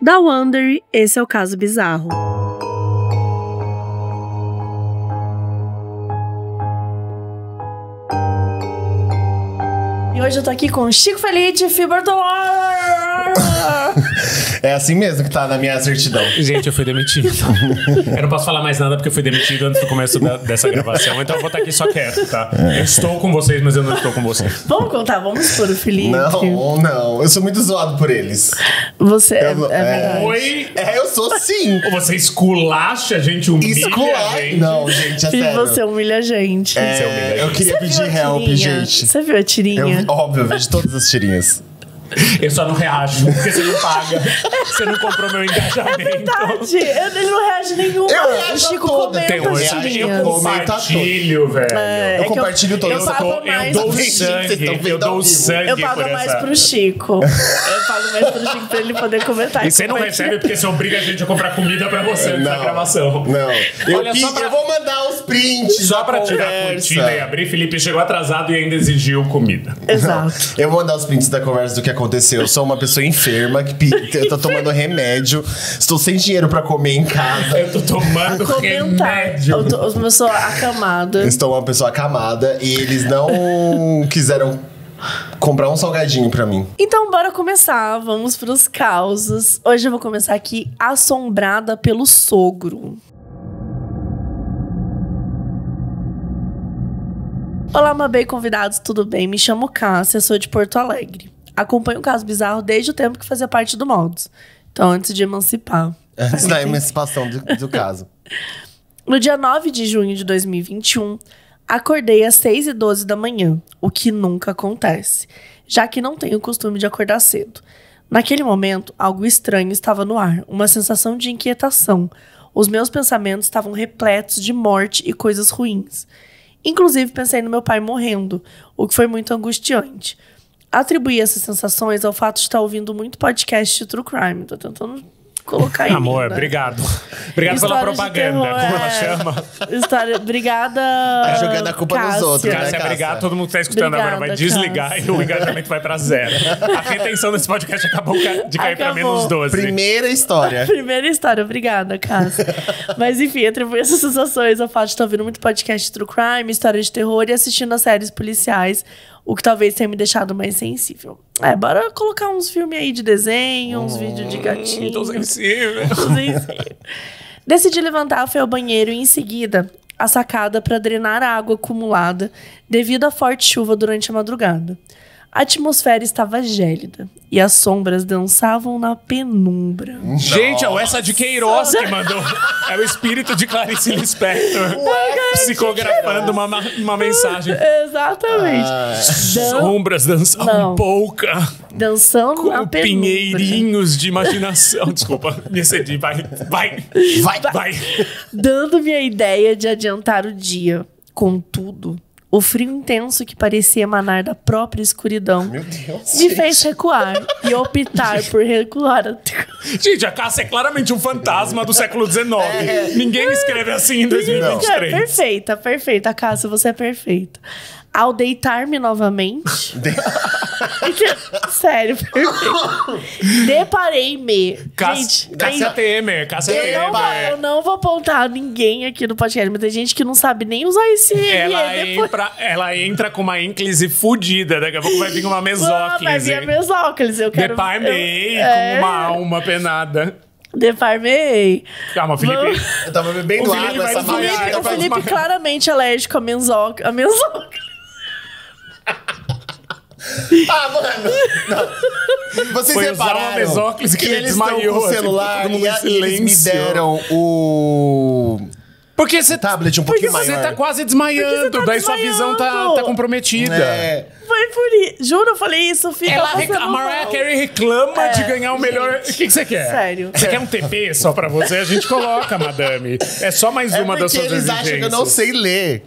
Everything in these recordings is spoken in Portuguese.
Da Wonder, esse é o Caso Bizarro. E hoje eu tô aqui com Chico Felice e Fih Bortolom. É assim mesmo que tá na minha certidão. Gente, eu fui demitido. Eu não posso falar mais nada porque eu fui demitido antes do começo dessa gravação. Então eu vou estar aqui só quieto, tá? Eu estou com vocês, mas eu não estou com vocês. Vamos contar, vamos por o Felipe. Não. Eu sou muito zoado por eles. Você é verdade. Oi? Eu sou sim. Você esculacha a gente, humilha a gente. Não, gente, é E sério. você humilha a gente. Eu queria pedir help, gente. Você viu a tirinha? Óbvio, eu vejo todas as tirinhas. Eu só não reajo, porque você não paga. Você não comprou meu engajamento. É verdade, ele não reage nenhuma. Eu reajo O Chico a todas. comenta Tem as hoje, tirinhas. eu compartilho, velho. Eu compartilho todas. Eu dou sangue. Eu pago mais pro Chico. Eu pago mais pro Chico pra ele poder comentar. E você não recebe porque você obriga a gente a comprar comida pra você na gravação. Não. Olha, Eu vou mandar os prints. Só pra tirar a cortina e abrir, Felipe chegou atrasado e ainda exigiu comida. Exato. Eu vou mandar os prints da conversa do que aconteceu. Eu sou uma pessoa enferma, eu tô tomando remédio. Estou sem dinheiro pra comer em casa. Eu tô tomando remédio. Eu sou acamada. Estou uma pessoa acamada e eles não quiseram comprar um salgadinho pra mim. Então, bora começar. Vamos pros causos. Hoje eu vou começar aqui assombrada pelo sogro. Olá, Mabê, convidados, tudo bem? Me chamo Cássia, sou de Porto Alegre. Acompanho o Caso Bizarro desde o tempo que fazia parte do Modos. Então, antes de emancipar. Antes da emancipação do caso. No dia 9 de junho de 2021, acordei às 6h12 da manhã, o que nunca acontece, já que não tenho o costume de acordar cedo. Naquele momento, algo estranho estava no ar, uma sensação de inquietação. Os meus pensamentos estavam repletos de morte e coisas ruins. Inclusive, pensei no meu pai morrendo, o que foi muito angustiante. Atribuí essas sensações ao fato de estar ouvindo muito podcast de True Crime. Tô tentando colocar aí. Amor, obrigado. Obrigado pela propaganda. Como ela chama? Obrigada. Tá jogando a culpa nos outros, né, Cássia, Cássia? obrigado. Todo mundo que tá escutando agora vai desligar Cássia. e o engajamento vai pra zero. A retenção desse podcast acabou de cair pra menos 12. Primeira história. Primeira história, obrigada, Cássia. Mas enfim, atribuí essas sensações ao fato de estar ouvindo muito podcast de True Crime, história de terror e assistindo a séries policiais, o que talvez tenha me deixado mais sensível. Bora colocar uns filmes aí de desenho, uns vídeos de gatinho. Tô sensível. Decidi levantar, fui ao banheiro e em seguida a sacada para drenar a água acumulada devido à forte chuva durante a madrugada. A atmosfera estava gélida e as sombras dançavam na penumbra. Gente, é o essa de Queiroz que mandou. É o espírito de Clarice Lispector psicografando uma mensagem. Exatamente. Sombras dançavam pouca. Dançando na Com penumbra. pinheirinhos de imaginação. Desculpa, me excedi. Vai. Dando-me a ideia de adiantar o dia. Contudo, o frio intenso que parecia emanar da própria escuridão me fez recuar e optar por recuar. Gente, a Cássia é claramente um fantasma do século XIX. Ninguém escreve assim em 2023. Perfeita, Cássia, você é perfeita. Ao deitar-me novamente... Sério, perfeito. Deparei-me. Cássia Temer. Eu não vou apontar ninguém aqui no podcast, mas tem gente que não sabe nem usar esse Ela entra com uma ínclise fudida. Daqui a pouco vai vir uma mesóclise. Vai vir a mesóclise. Eu quero... Deparmei com uma alma penada. Deparmei. Calma, Felipe. Eu tava bebendo água essa manhã. O Felipe claramente alérgico a mesóclise. Mano, não. Vocês Foi usar uma repararam mesóclise que ele eles desmaiou, estão com o assim, celular todo mundo em e eles me silêncio. deram o Porque você tablet um pouquinho maior. Você tá quase desmaiando, daí sua visão tá comprometida. Foi por isso. Juro, eu falei isso, filho. A Mariah Carey reclama de ganhar o melhor... O que você quer? Sério. Você quer um TP só pra você? A gente coloca, madame. É só mais uma das suas eles exigências. acham que eu não sei ler.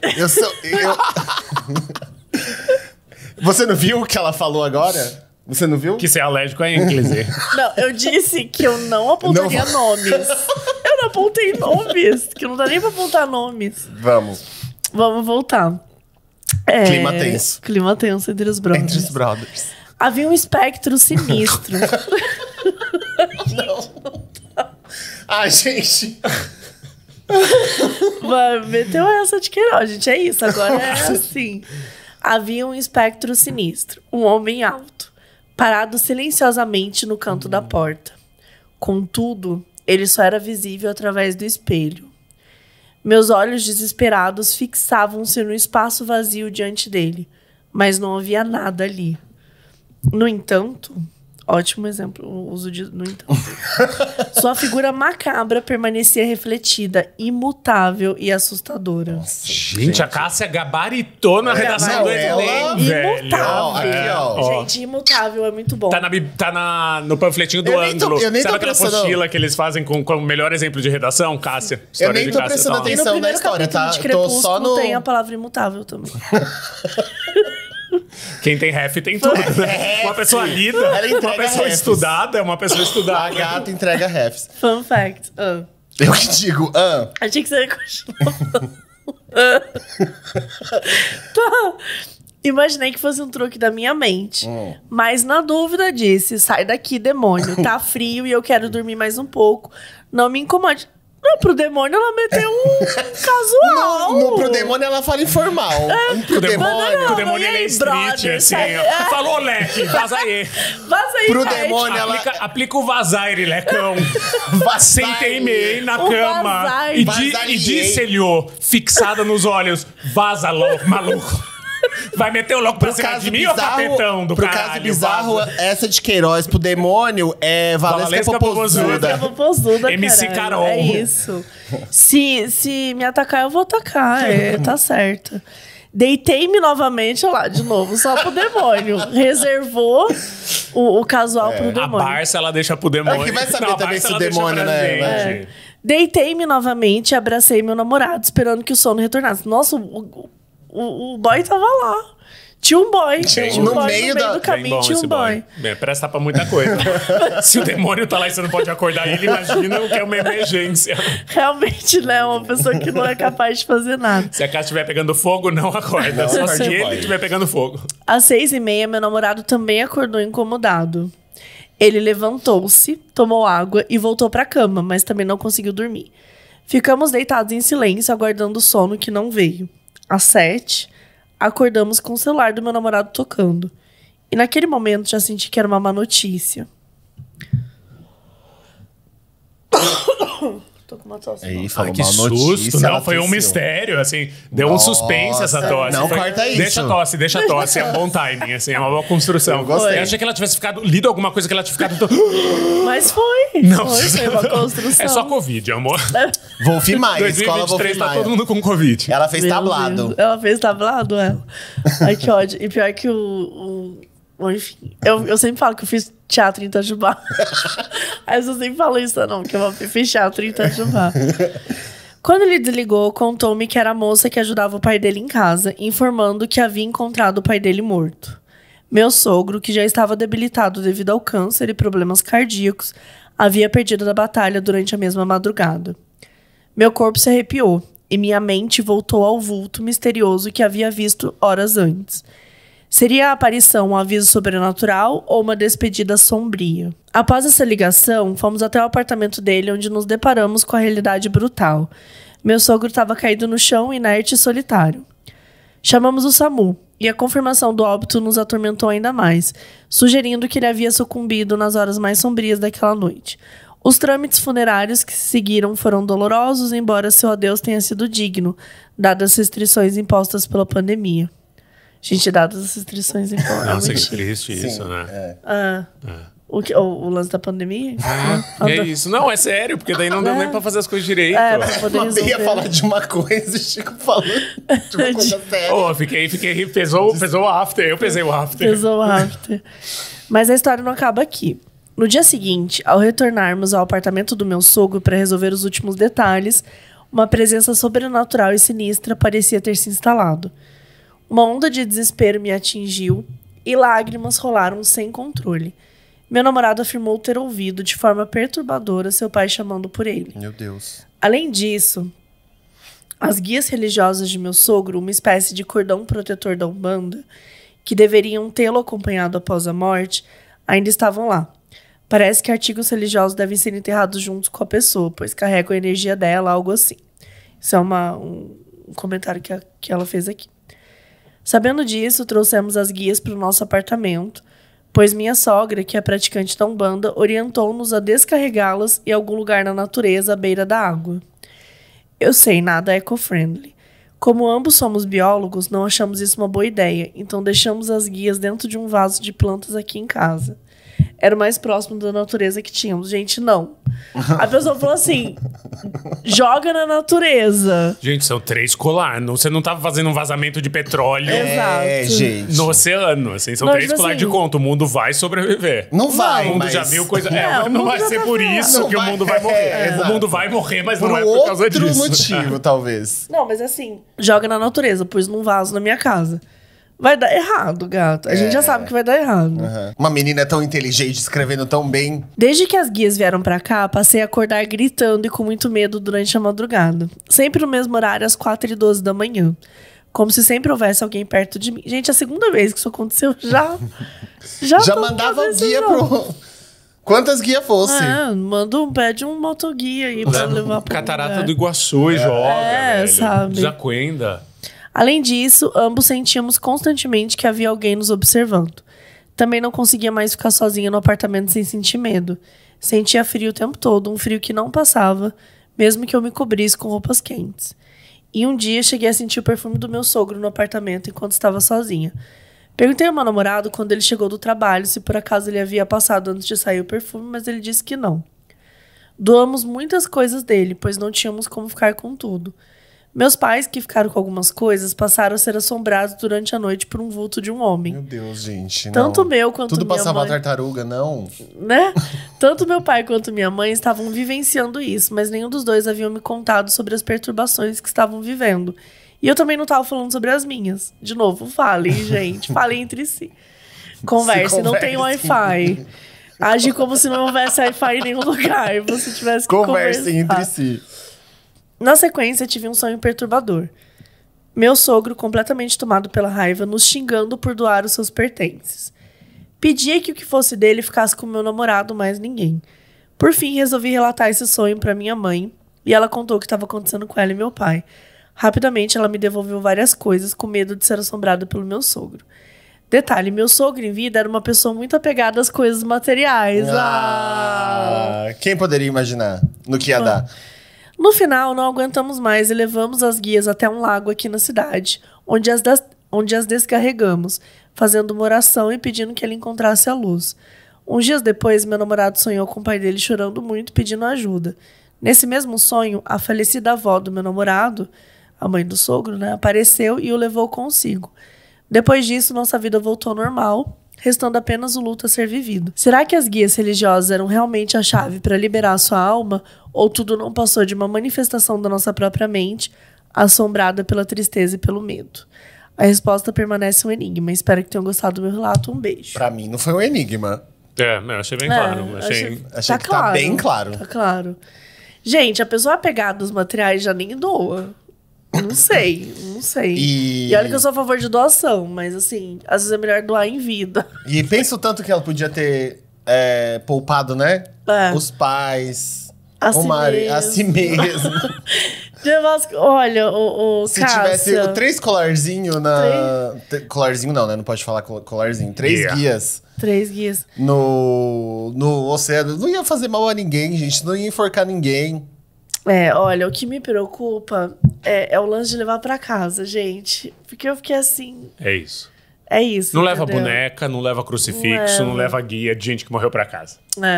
Você não viu o que ela falou agora? Você não viu? Que você é alérgico a ínclise. Não, eu disse que eu não apontaria nomes. Eu não apontei nomes. Que não dá nem pra apontar nomes. Vamos. Vamos voltar. Clima tenso. Clima tenso entre os brothers. Entre os brothers. Havia um espectro sinistro. Não. Ai, gente. Meteu essa de Queiroz, gente. É isso. Agora é assim. Havia um espectro sinistro. Um homem alto. Parado silenciosamente no canto da porta. Contudo, ele só era visível através do espelho. Meus olhos desesperados fixavam-se no espaço vazio diante dele. Mas não havia nada ali. No entanto... Ótimo exemplo, o uso de no entanto. Sua figura macabra permanecia refletida, imutável e assustadora. Gente, a Cássia gabaritou na redação do Enem, velho. Imutável. Gente, imutável é muito bom. No panfletinho do ângulo. Eu nem tô Sabe aquela prestando... apostila que eles fazem com o melhor exemplo de redação, Cássia? Eu nem tô prestando atenção na história, tá? Tô só no... tem a palavra imutável também. Quem tem ref tem tudo, né? Uma pessoa lida, uma pessoa estudada é uma pessoa estudada. A gata entrega refs. Fun fact. Eu que digo, Achei que você ia continuar. Imaginei que fosse um truque da minha mente. Mas na dúvida disse, sai daqui, demônio. Tá frio e eu quero dormir mais um pouco. Não me incomode. Não, pro demônio ela meteu um casual. Pro demônio ela fala informal. Pro demônio ele é street, assim. Falou, leque, vaza aí. Vaza aí, pro demônio ela... Aplica o vazaire, lecão. Sentei-me na cama. E disse-lhe, fixada nos olhos, vaza louco, maluco. Vai meter o louco pra cima de mim ou capetão do caralho? Pro caso bizarro, essa de Queiroz pro demônio é Valesca Popozuda. MC Carol. É isso. Se me atacar, eu vou atacar. Tá certo. Deitei-me novamente, olha lá, de novo, só pro demônio. Reservou o casual pro demônio. A Barça, ela deixa pro demônio. Que vai saber também se o demônio, né? Deitei-me novamente e abracei meu namorado, esperando que o sono retornasse. Nossa, o boy tava lá. Tinha um boy. No meio do caminho tinha um boy. Presta pra muita coisa. Se o demônio tá lá e você não pode acordar ele, imagina o que é uma emergência. Realmente, né? Uma pessoa que não é capaz de fazer nada. Se a casa estiver pegando fogo, não acorda. Só se ele estiver pegando fogo. Às 6h30, meu namorado também acordou incomodado. Ele levantou-se, tomou água e voltou pra cama, mas também não conseguiu dormir. Ficamos deitados em silêncio, aguardando o sono que não veio. Às 7h, acordamos com o celular do meu namorado tocando. E naquele momento já senti que era uma má notícia. Tô com uma tosse. Aí, falou que susto. Não, foi um mistério, assim. Deu um suspense essa tosse. Não, corta isso. Deixa a tosse. É um bom timing, assim. É uma boa construção. Eu gostei. Eu achei que ela tivesse lido alguma coisa que ela tinha ficado... Mas foi. Não. Foi uma construção. É só Covid, amor. Wolf Maia, escola 2023 Wolf Maia. tá todo mundo com Covid. Ela fez Meu tablado. Deus. Ela fez tablado, ela. Ai, que ódio. E pior que enfim, eu sempre falo que eu fiz teatro em Itajubá. Mas eu sempre falo isso, não, que eu fiz teatro em Itajubá. Quando ele desligou, contou-me que era a moça que ajudava o pai dele em casa, informando que havia encontrado o pai dele morto. Meu sogro, que já estava debilitado devido ao câncer e problemas cardíacos, havia perdido a batalha durante a mesma madrugada. Meu corpo se arrepiou e minha mente voltou ao vulto misterioso que havia visto horas antes. Seria a aparição um aviso sobrenatural ou uma despedida sombria? Após essa ligação, fomos até o apartamento dele, onde nos deparamos com a realidade brutal. Meu sogro estava caído no chão, inerte e solitário. Chamamos o SAMU, e a confirmação do óbito nos atormentou ainda mais, sugerindo que ele havia sucumbido nas horas mais sombrias daquela noite. Os trâmites funerários que se seguiram foram dolorosos, embora seu adeus tenha sido digno, dadas as restrições impostas pela pandemia. Gente, dadas as restrições impostas. Nossa, que triste isso, né? O lance da pandemia? É isso. Não, é sério, porque daí não deu nem pra fazer as coisas direito. Pra poder Eu resolver. ia falar de uma coisa e Chico falando de uma coisa séria. Fiquei, pesou o after. Eu pesei o after. Pesou o after. Mas a história não acaba aqui. No dia seguinte, ao retornarmos ao apartamento do meu sogro para resolver os últimos detalhes, uma presença sobrenatural e sinistra parecia ter se instalado. Uma onda de desespero me atingiu e lágrimas rolaram sem controle. Meu namorado afirmou ter ouvido de forma perturbadora seu pai chamando por ele. Meu Deus. Além disso, as guias religiosas de meu sogro, uma espécie de cordão protetor da Umbanda, que deveriam tê-lo acompanhado após a morte, ainda estavam lá. Parece que artigos religiosos devem ser enterrados juntos com a pessoa, pois carregam a energia dela, algo assim. Isso é um comentário que ela fez aqui. Sabendo disso, trouxemos as guias para o nosso apartamento, pois minha sogra, que é praticante da Umbanda, orientou-nos a descarregá-las em algum lugar na natureza à beira da água. Eu sei, nada eco-friendly. Como ambos somos biólogos, não achamos isso uma boa ideia, então deixamos as guias dentro de um vaso de plantas aqui em casa. Era o mais próximo da natureza que tínhamos. Gente, não. A pessoa falou assim, joga na natureza. Gente, são 3 colares. Você não tava fazendo um vazamento de petróleo gente. no oceano. Assim, são 3 colares de conta. O mundo vai sobreviver. Não vai, O mundo mas... já viu coisa... o não mundo vai já ser tá por ferrado. isso que o mundo vai morrer. O mundo vai morrer, mas não é por causa disso. Outro motivo, talvez. Não, mas assim, joga na natureza. Pus num vaso na minha casa. Vai dar errado, gato. A gente já sabe que vai dar errado. Uma menina tão inteligente, escrevendo tão bem. Desde que as guias vieram pra cá, passei a acordar gritando e com muito medo durante a madrugada. Sempre no mesmo horário, às 4h12 da manhã. Como se sempre houvesse alguém perto de mim. Gente, a segunda vez que isso aconteceu, já mandava o guia pro... Quantas guias fosse. Pede um motoguia aí pra levar pro Catarata lugar. do Iguaçu e joga, velho. sabe. Jacuenda. Além disso, ambos sentíamos constantemente que havia alguém nos observando. Também não conseguia mais ficar sozinha no apartamento sem sentir medo. Sentia frio o tempo todo, um frio que não passava, mesmo que eu me cobrisse com roupas quentes. E um dia cheguei a sentir o perfume do meu sogro no apartamento enquanto estava sozinha. Perguntei ao meu namorado quando ele chegou do trabalho se por acaso ele havia passado antes de sair o perfume, mas ele disse que não. Doamos muitas coisas dele, pois não tínhamos como ficar com tudo. Meus pais, que ficaram com algumas coisas, passaram a ser assombrados durante a noite por um vulto de um homem. Meu Deus, gente. Tanto meu quanto Tudo minha passava mãe... a tartaruga, não. Né? Tanto meu pai quanto minha mãe estavam vivenciando isso, mas nenhum dos dois haviam me contado sobre as perturbações que estavam vivendo. E eu também não estava falando sobre as minhas. De novo, falem, gente. Falem entre si. Converse, não tem Wi-Fi. Age como se não houvesse Wi-Fi em nenhum lugar. Você tivesse que Conversem entre conversar. si. Na sequência, tive um sonho perturbador. Meu sogro, completamente tomado pela raiva, nos xingando por doar os seus pertences. Pedia que o que fosse dele ficasse com meu namorado, mais ninguém. Por fim, resolvi relatar esse sonho para minha mãe, e ela contou o que estava acontecendo com ela e meu pai. Rapidamente, ela me devolveu várias coisas, com medo de ser assombrada pelo meu sogro. Detalhe, meu sogro em vida era uma pessoa muito apegada às coisas materiais. Quem poderia imaginar no que ia dar? No final, não aguentamos mais e levamos as guias até um lago aqui na cidade, onde as descarregamos, fazendo uma oração e pedindo que ele encontrasse a luz. Uns dias depois, meu namorado sonhou com o pai dele chorando muito, pedindo ajuda. Nesse mesmo sonho, a falecida avó do meu namorado, a mãe do sogro, né, apareceu e o levou consigo. Depois disso, nossa vida voltou ao normal, restando apenas o luto a ser vivido. Será que as guias religiosas eram realmente a chave para liberar a sua alma, ou tudo não passou de uma manifestação da nossa própria mente, assombrada pela tristeza e pelo medo? A resposta permanece um enigma. Espero que tenham gostado do meu relato. Um beijo. Pra mim não foi um enigma. Eu achei bem claro. Achei que tá bem claro. Tá claro. Gente, a pessoa apegada aos materiais já nem doa. Não sei. E olha que eu sou a favor de doação, mas assim, às vezes é melhor doar em vida. E penso tanto que ela podia ter poupado, né? Os pais, o marido, a si mesmo. Olha, se tivesse 3 colarzinhos na... Colarzinho não, né? Não pode falar colarzinho. 3 guias. 3 guias. No oceano. Não ia fazer mal a ninguém, gente. Não ia enforcar ninguém. Olha, o que me preocupa é o lance de levar pra casa, gente. Porque eu fiquei assim... É isso. É isso, Não leva entendeu? boneca, não leva crucifixo, não leva guia de gente que morreu pra casa.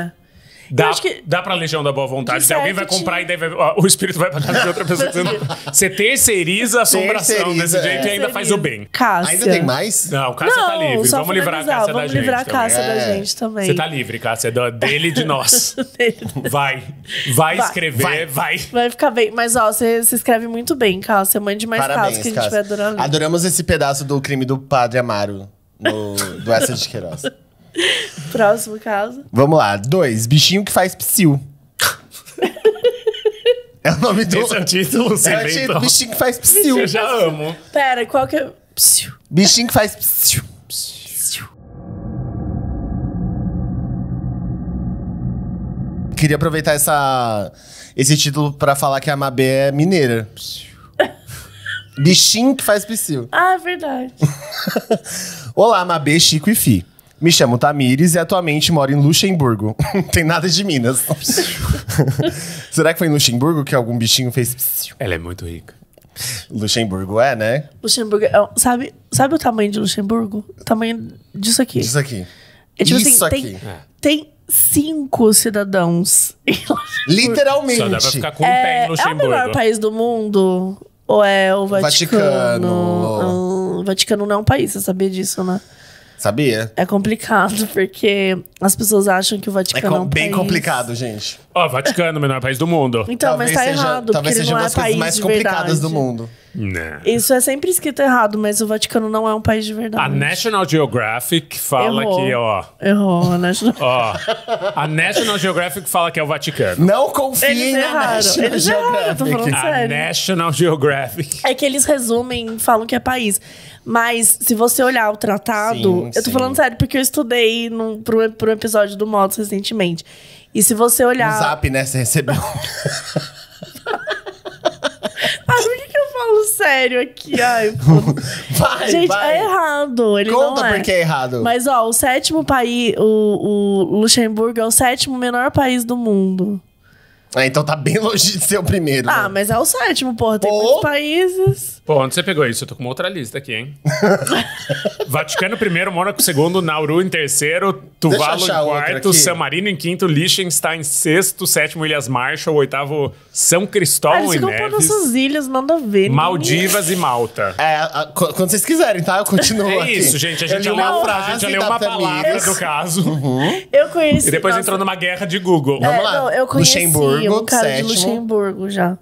Dá pra Legião da Boa Vontade. Se alguém vai comprar e daí o espírito vai pra casa de outra pessoa. Você terceiriza a assombração desse jeito e ainda faz o bem. Cássia. Ainda tem mais? Não, Cássia tá livre. Vamos livrar a Cássia da gente. Vamos livrar a Cássia da gente também. Você tá livre, Cássia. Dele e de nós. Vai escrever, vai. Vai ficar bem. Mas, ó, você escreve muito bem, Cássia. Mande mais casos que a gente vai adorar ler. Adoramos esse pedaço do crime do Padre Amaro, do Essa de Queiroz. Próximo caso. Vamos lá. 2. Bichinho que faz psiu. É o nome do... Esse é o título, então. Bichinho que faz psiu. Eu já amo. Pera, qual que é... Psiu. Bichinho que faz psiu. queria aproveitar esse título pra falar que a Mabê é mineira. Bichinho que faz psiu. Ah, verdade. Olá, Mabê, Chico e Fi. Me chamo Tamires e atualmente moro em Luxemburgo. Não tem nada de Minas. Será que foi em Luxemburgo que algum bichinho fez psiu? Ela é muito rica. Luxemburgo né? Luxemburgo, sabe o tamanho de Luxemburgo? O tamanho disso aqui. Isso aqui. É tipo Isso assim, aqui. tem 5 cidadãos em Luxemburgo. Literalmente. Só dá pra ficar com um pé em É o Luxemburgo. menor país do mundo? Ou é o Vaticano? O Vaticano não é um país, você sabia disso, né? Sabia? É complicado, porque as pessoas acham que o Vaticano é um bem país. complicado, gente. Ó, Vaticano, menor país do mundo. Então, mas tá errado, talvez porque ele seja não uma é das coisas país mais de complicadas verdade. do mundo. Não. Isso é sempre escrito errado, mas o Vaticano não é um país de verdade. A National Geographic fala Errou. que, ó... Errou, né? Ó, a National Geographic fala que é o Vaticano. Não confiem Eles na erraram. National Eles erraram, eu tô falando Geographic. A sério. National Geographic. É que eles resumem, falam que é país. Mas se você olhar o tratado... Sim, eu tô sim. falando sério, porque eu estudei por um episódio do Modos recentemente. E se você olhar... No Zap, né? Você recebeu. Ah, por que eu falo sério aqui? Ai, pô. Vai, Gente, vai. é errado. Ele Conta não é. porque é errado. Mas, ó, o 7º país... O Luxemburgo é o 7º menor país do mundo. Ah, então tá bem longe de ser o primeiro. Ah, né? mas é o 7º, porra. Tem Pô. muitos países. Pô, onde você pegou isso? Eu tô com uma outra lista aqui, hein? Vaticano em 1º, Mônaco em 2º, Nauru em 3º, Tuvalu em achar outra 4º, aqui. San Marino em 5º, Liechtenstein em 6º, 7º, Ilhas Marshall, 8º, São Cristóvão Eles e ficam pondo Neves, essas ilhas, nada a ver. Maldivas e Malta. Quando vocês quiserem, tá? Eu continuo É aqui. isso, gente. A gente Eu já li leu frase a gente já leu da uma palavra Tamires. do caso. Eu conheci... E depois nossa, entrou numa guerra de Google. Vamos lá. Não, eu conheci Luxemburgo, um cara 7º. de Luxemburgo já.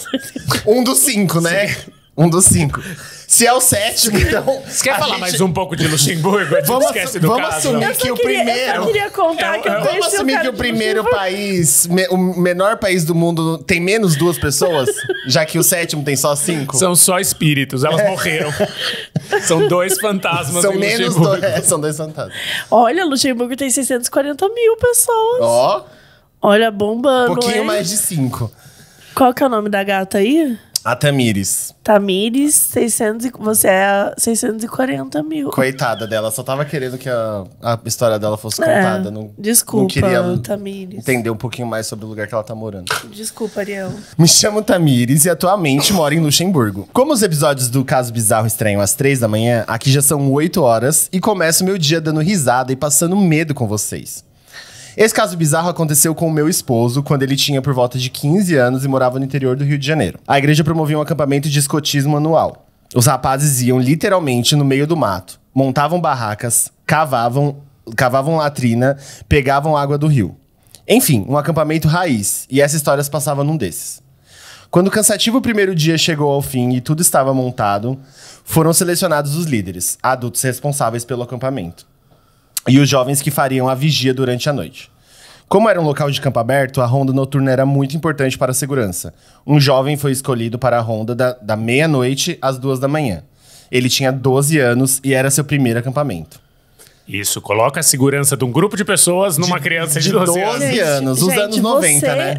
Um dos 5, né? Um dos 5. Se é o 7º, então... Você quer a falar gente- mais um pouco de Luxemburgo? A gente esquece do vamos caso. assumir Eu só que o queria- primeiro... Eu só queria contar que eu Vamos conheci Vamos assumir cara que o de primeiro Luxemburgo. país, o menor país do mundo, tem menos 2 pessoas? Já que o 7º tem só 5? São só espíritos, elas morreram. São 2 fantasmas São em menos Luxemburgo. 2. São 2 fantasmas. Olha, Luxemburgo tem 640 mil pessoas. Ó, Olha, bombando, um pouquinho hein? mais de 5. Qual que é o nome da gata aí? A Tamires. Tamires, você é 640 mil. Coitada dela, só tava querendo que a história dela fosse contada. Não, Desculpa, não queria Tamires. entender um pouquinho mais sobre o lugar que ela tá morando. Desculpa, Ariel. Me chamo Tamires e atualmente moro em Luxemburgo. Como os episódios do Caso Bizarro estreiam às 3 da manhã, aqui já são 8 horas e começo meu dia dando risada e passando medo com vocês. Esse caso bizarro aconteceu com o meu esposo quando ele tinha por volta de 15 anos e morava no interior do Rio de Janeiro. A igreja promovia um acampamento de escotismo anual. Os rapazes iam literalmente no meio do mato, montavam barracas, cavavam latrina, pegavam água do rio. Enfim, um acampamento raiz, e essa história se passava num desses. Quando o cansativo primeiro dia chegou ao fim e tudo estava montado, foram selecionados os líderes, adultos responsáveis pelo acampamento, e os jovens que fariam a vigia durante a noite. Como era um local de campo aberto, a ronda noturna era muito importante para a segurança. Um jovem foi escolhido para a ronda da meia-noite às 2 da manhã. Ele tinha 12 anos e era seu primeiro acampamento. Isso, coloca a segurança de um grupo de pessoas numa criança de 12 anos. 12 anos, os anos 90, né?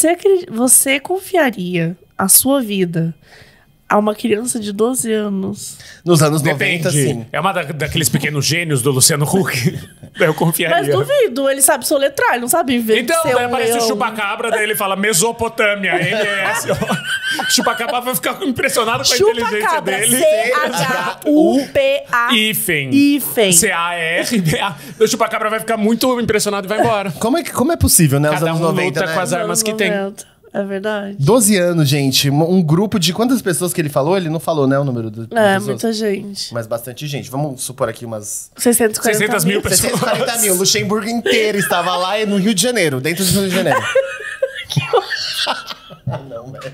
Você confiaria a sua vida a uma criança de 12 anos? Nos anos Depende. 90, sim. É uma daqueles pequenos gênios do Luciano Huck. Eu confiaria. Mas duvido, ele sabe soletrar, ele não sabe ver. Então, daí aparece o chupacabra, daí ele fala Mesopotâmia, MS. Chupacabra vai ficar impressionado com a inteligência Chupacabra, dele. C-H-U-P-A. Hífen. Hífen. C-A-R-B-A. O chupacabra vai ficar muito impressionado e vai embora. Como é possível, né? Os Cada anos um 90, luta né? com as armas que tem. É verdade. 12 anos, gente. Um grupo de quantas pessoas que ele falou? Ele não falou, né, o número de pessoas. Muita gente. Mas bastante gente. Vamos supor aqui umas... 640 600 mil pessoas. 640 mil. Luxemburgo inteiro estava lá no Rio de Janeiro, dentro do Rio de Janeiro. Não, velho.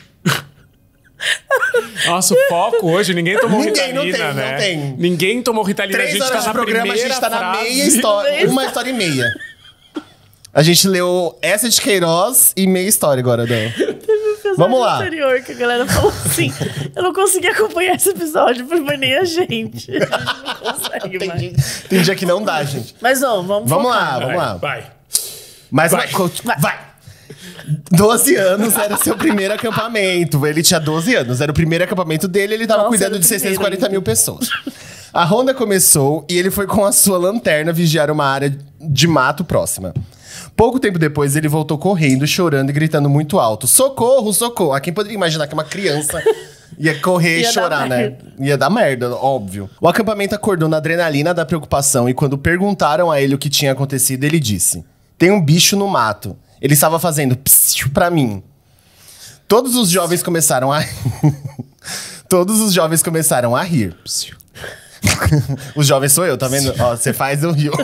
Nossa, o foco hoje, ninguém tomou Ninguém, não Ritalina, tem, né? não tem. Ninguém tomou Ritalina. 3 a gente horas tá de na programa, a gente primeira tá na frase. meia história. Uma história e meia. A gente leu essa de Queiroz e meia história agora, Dan. Vamos lá. Anterior, que a galera falou assim: eu não consegui acompanhar esse episódio, porque nem a gente. A gente não consegue mais. Tem dia que não dá, gente. Mas vamos Vamos focar. lá, vamos lá. Vai. Mas vai. 12 anos era seu primeiro acampamento. Ele tinha 12 anos. Era o primeiro acampamento dele. Ele tava cuidando de 640 mil pessoas. A ronda começou e ele foi com a sua lanterna vigiar uma área de mato próxima. Pouco tempo depois, ele voltou correndo, chorando e gritando muito alto. Socorro, socorro. A quem poderia imaginar que uma criança ia correr e chorar, né? Ia dar merda, óbvio. O acampamento acordou na adrenalina da preocupação e quando perguntaram a ele o que tinha acontecido, ele disse: tem um bicho no mato. Ele estava fazendo psiu pra mim. Todos os jovens começaram a... Todos os jovens começaram a rir. Psiu. Os jovens sou eu, tá vendo? Ó, você faz, eu rio.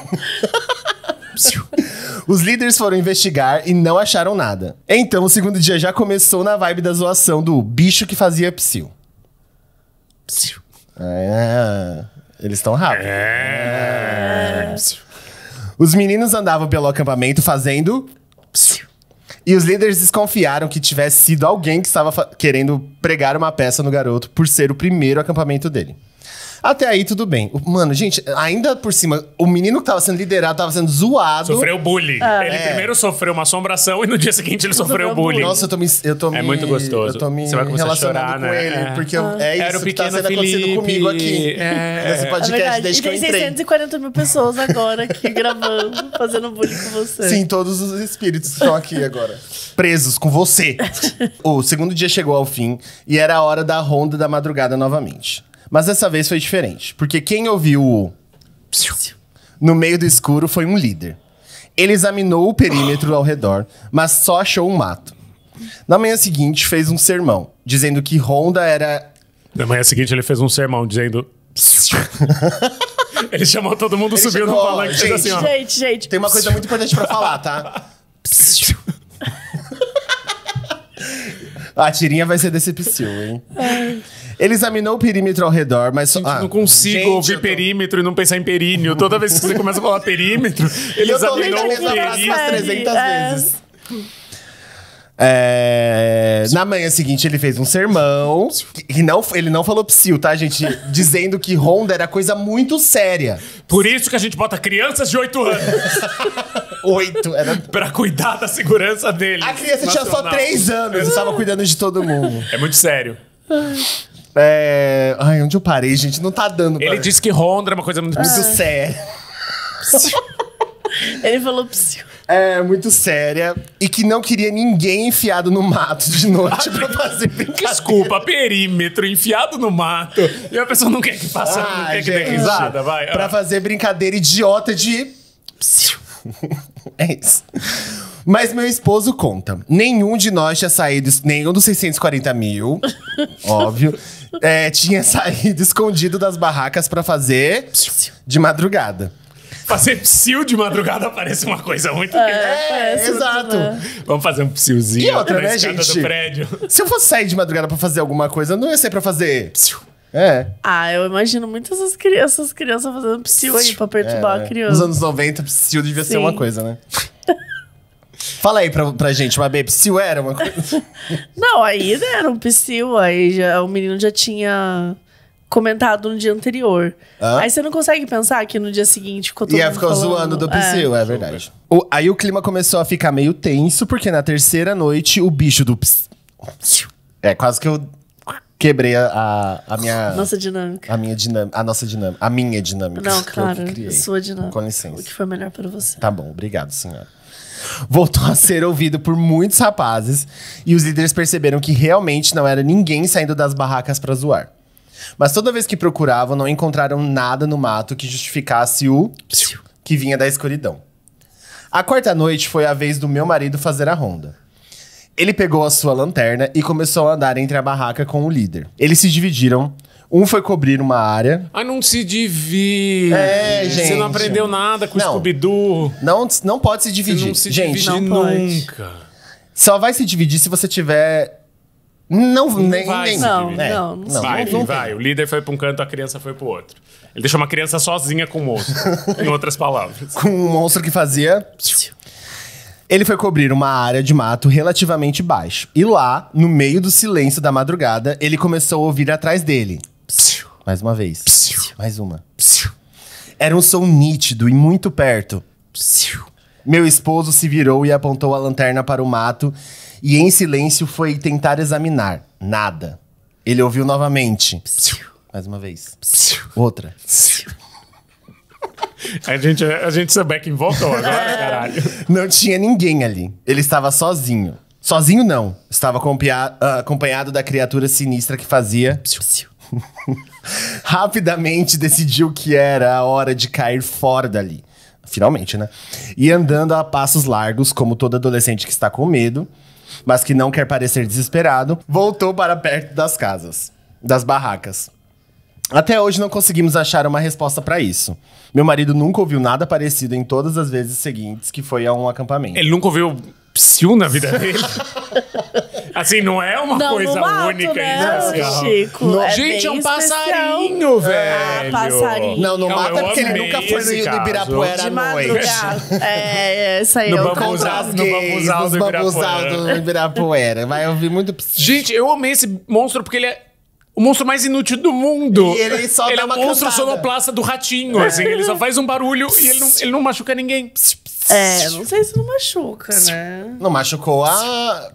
Os líderes foram investigar e não acharam nada. Então, o segundo dia já começou na vibe da zoação do bicho que fazia psiu. Psiu. Eles estão rápidos. Os meninos andavam pelo acampamento fazendo psiu. E os líderes desconfiaram que tivesse sido alguém que estava querendo pregar uma peça no garoto por ser o primeiro acampamento dele. Até aí, tudo bem. Mano, gente, ainda por cima, o menino que tava sendo liderado tava sendo zoado. Sofreu bullying. Ele primeiro sofreu uma assombração e no dia seguinte ele sofreu bullying. Nossa, eu tô me... É muito gostoso. Eu tô me Você vai começar relacionando a chorar, com né? ele. Porque é Era isso o que tá pequeno sendo acontecido comigo aqui. Nesse podcast desde que eu tem entrei. 640 mil pessoas agora aqui gravando, fazendo bullying com você. Sim, todos os espíritos estão aqui agora. Presos com você. O segundo dia chegou ao fim e era a hora da ronda da madrugada novamente. Mas dessa vez foi diferente, porque quem ouviu o no meio do escuro foi um líder. Ele examinou o perímetro ao redor, mas só achou um mato. Na manhã seguinte, fez um sermão, dizendo que ronda era... Na manhã seguinte, ele fez um sermão, dizendo... Ele chamou todo mundo, Ele subiu chegou, no palanque e fez assim, ó. Gente. Tem uma coisa muito importante pra falar, tá? A tirinha vai ser desse psiu, hein? Ele examinou o perímetro ao redor, mas... Não consigo ouvir perímetro e não pensar em períneo. Toda vez que você começa a falar perímetro, ele examinou o perímetro. 300 vezes. Na manhã seguinte, ele fez um sermão. Ele não falou psiu, tá, gente? Dizendo que ronda era coisa muito séria. Por isso que a gente bota crianças de 8 anos. 8, era... Pra cuidar da segurança deles. A criança tinha só 3 anos e estava cuidando de todo mundo. É muito sério. Ai, onde eu parei, gente? Não tá dando. Ele disse que ronda é uma coisa muito séria. Ele falou psiu. Muito séria. E que não queria ninguém enfiado no mato de noite pra fazer brincadeira. Desculpa, perímetro enfiado no mato. E a pessoa não quer que faça, não quer que dê risada, vai. Pra fazer brincadeira idiota de... É isso. Mas meu esposo conta. Nenhum de nós tinha saído... Nenhum dos 640 mil, óbvio, tinha saído escondido das barracas pra fazer de madrugada. Fazer psiu de madrugada parece uma coisa muito... Exato. Vamos fazer um psiuzinho E outra, na né, escada gente? do prédio. Se eu fosse sair de madrugada pra fazer alguma coisa, não ia ser pra fazer... Psiu. Eu imagino muitas essas crianças fazendo psiu aí pra perturbar a criança. Nos anos 90, psiu devia ser uma coisa, né? Fala aí pra gente, uma psiu era uma coisa? Não, aí era um psiu, aí o menino já tinha comentado no dia anterior. Aí você não consegue pensar que no dia seguinte ficou todo mundo ficou zoando do psiu, é verdade. Aí o clima começou a ficar meio tenso, porque na terceira noite o bicho do psiu... quase que eu quebrei a minha... Nossa dinâmica. A minha dinâmica. Não, claro, a sua dinâmica. Com licença. O que foi melhor para você. Tá bom, obrigado, senhora. Voltou a ser ouvido por muitos rapazes e os líderes perceberam que realmente não era ninguém saindo das barracas pra zoar. Mas toda vez que procuravam, não encontraram nada no mato que justificasse o psiu que vinha da escuridão. A quarta noite foi a vez do meu marido fazer a ronda. Ele pegou a sua lanterna e começou a andar entre a barraca com o líder. Eles se dividiram. Um foi cobrir uma área. Não se divide. Gente. Você não aprendeu nada com o Scooby-Doo. Não pode se dividir. Você não se gente, divide nunca. Só vai se dividir se você tiver... Não vai. Vai. O líder foi pra um canto, a criança foi pro outro. Ele deixou uma criança sozinha com o monstro. Em outras palavras. Com um monstro que fazia... Ele foi cobrir uma área de mato relativamente baixo. E lá, no meio do silêncio da madrugada, ele começou a ouvir atrás dele. Psiu. Mais uma vez. Psiu. Mais uma. Psiu. Era um som nítido e muito perto. Psiu. Meu esposo se virou e apontou a lanterna para o mato e em silêncio foi tentar examinar. Nada. Ele ouviu novamente. Mais uma vez. Outra. A gente se back invotou agora, caralho. Não tinha ninguém ali. Ele estava sozinho. Sozinho não. Estava acompanhado da criatura sinistra que fazia... Rapidamente decidiu que era a hora de cair fora dali. Finalmente, né? E andando a passos largos, como todo adolescente que está com medo, mas que não quer parecer desesperado, voltou para perto das casas, das barracas. Até hoje não conseguimos achar uma resposta para isso. Meu marido nunca ouviu nada parecido em todas as vezes seguintes que foi a um acampamento. Ele nunca ouviu psiu na vida dele? Assim, não é uma coisa mato, única né, isso. Chico? Gente, é um especial. passarinho, velho. Passarinho. Não, no mato é porque ele amei nunca foi no esse caso. Ibirapuera à De noite. madrugada. Isso aí. No é o bambuzal. contraste. No bambuzal do Ibirapuera. do Ibirapuera. Vai ouvir muito... Gente, eu amei esse monstro porque ele é o monstro mais inútil do mundo. E ele só ele dá é uma o monstro cantada. sonoplasta do ratinho, assim. Ele só faz um barulho e ele não machuca ninguém. Não sei se não machuca, né? Não machucou a...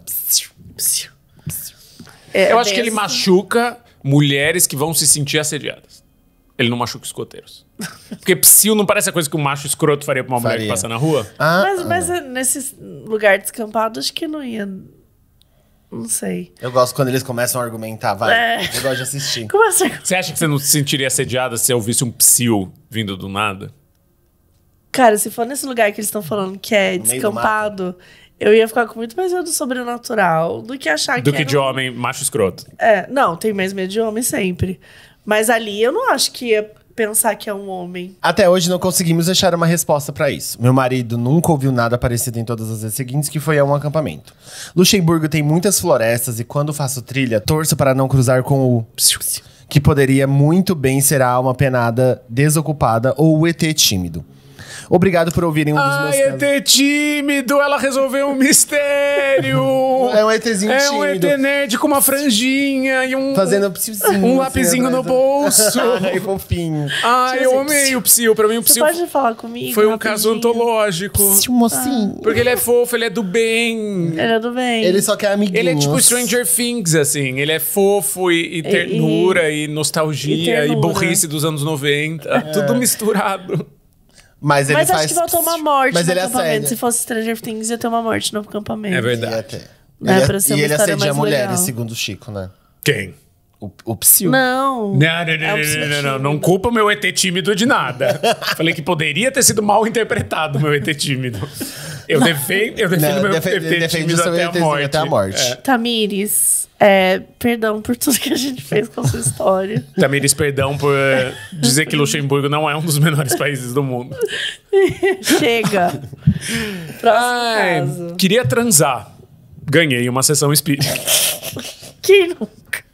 Eu acho que ele machuca mulheres que vão se sentir assediadas. Ele não machuca escoteiros. Porque psiu não parece a coisa que um macho escroto faria pra uma mulher que passa na rua? Mas nesse lugar descampado, acho que não ia... Não sei. Eu gosto quando eles começam a argumentar, vai. Eu gosto de assistir. Como assim? Você acha que você não se sentiria assediada se ouvisse um psiu vindo do nada? Cara, se for nesse lugar que eles estão falando que é meio do descampado, eu ia ficar com muito mais medo do sobrenatural do que achar Do que que era de homem macho escroto. Não, tem mais medo de homem sempre. Mas ali eu não acho que ia pensar que é um homem. Até hoje não conseguimos achar uma resposta pra isso. Meu marido nunca ouviu nada parecido em todas as vezes seguintes, que foi a um acampamento. Luxemburgo tem muitas florestas e quando faço trilha, torço para não cruzar com o... que poderia muito bem ser a alma penada desocupada ou o ET tímido. Obrigado por ouvirem um dos meus casos. ET tímido, ela resolveu um mistério. É um ETzinho É tímido. um ET nerd com uma franjinha e um... Fazendo psiozinho. Um lapisinho no bolso. Ai, fofinho. Ai, eu amei o psiu. Pra mim, o Você psiu pode falar comigo? foi um rapidinho? caso antológico. Mocinho. Porque ele é fofo, ele é do bem. Ele é do bem. Ele só quer amiguinhos. Ele é tipo Stranger Things, assim. Ele é fofo e ternura e nostalgia e, ternura. burrice dos anos 90. Tudo misturado. Mas ele Mas faz... acho que vai ter uma morte Mas no ele acampamento. assédia. Se fosse Stranger Things, ia ter uma morte no acampamento. É Ia verdade. ter. Né, Ele- pra ser e uma ele história assedia mais mulheres, legal. segundo o Chico, né? Quem? O psiu. Não. Não culpa o meu ET tímido de nada. Falei que poderia ter sido mal interpretado o meu ET tímido. Eu defendo Não, meu defende ET o tímido seu até a ETzinho morte. até a morte. É. Tamires, perdão por tudo que a gente fez com a sua história. Tamires, perdão por dizer que Luxemburgo não é um dos menores países do mundo. Chega. Próximo caso. Queria transar. Ganhei uma sessão espírita. Quem nunca?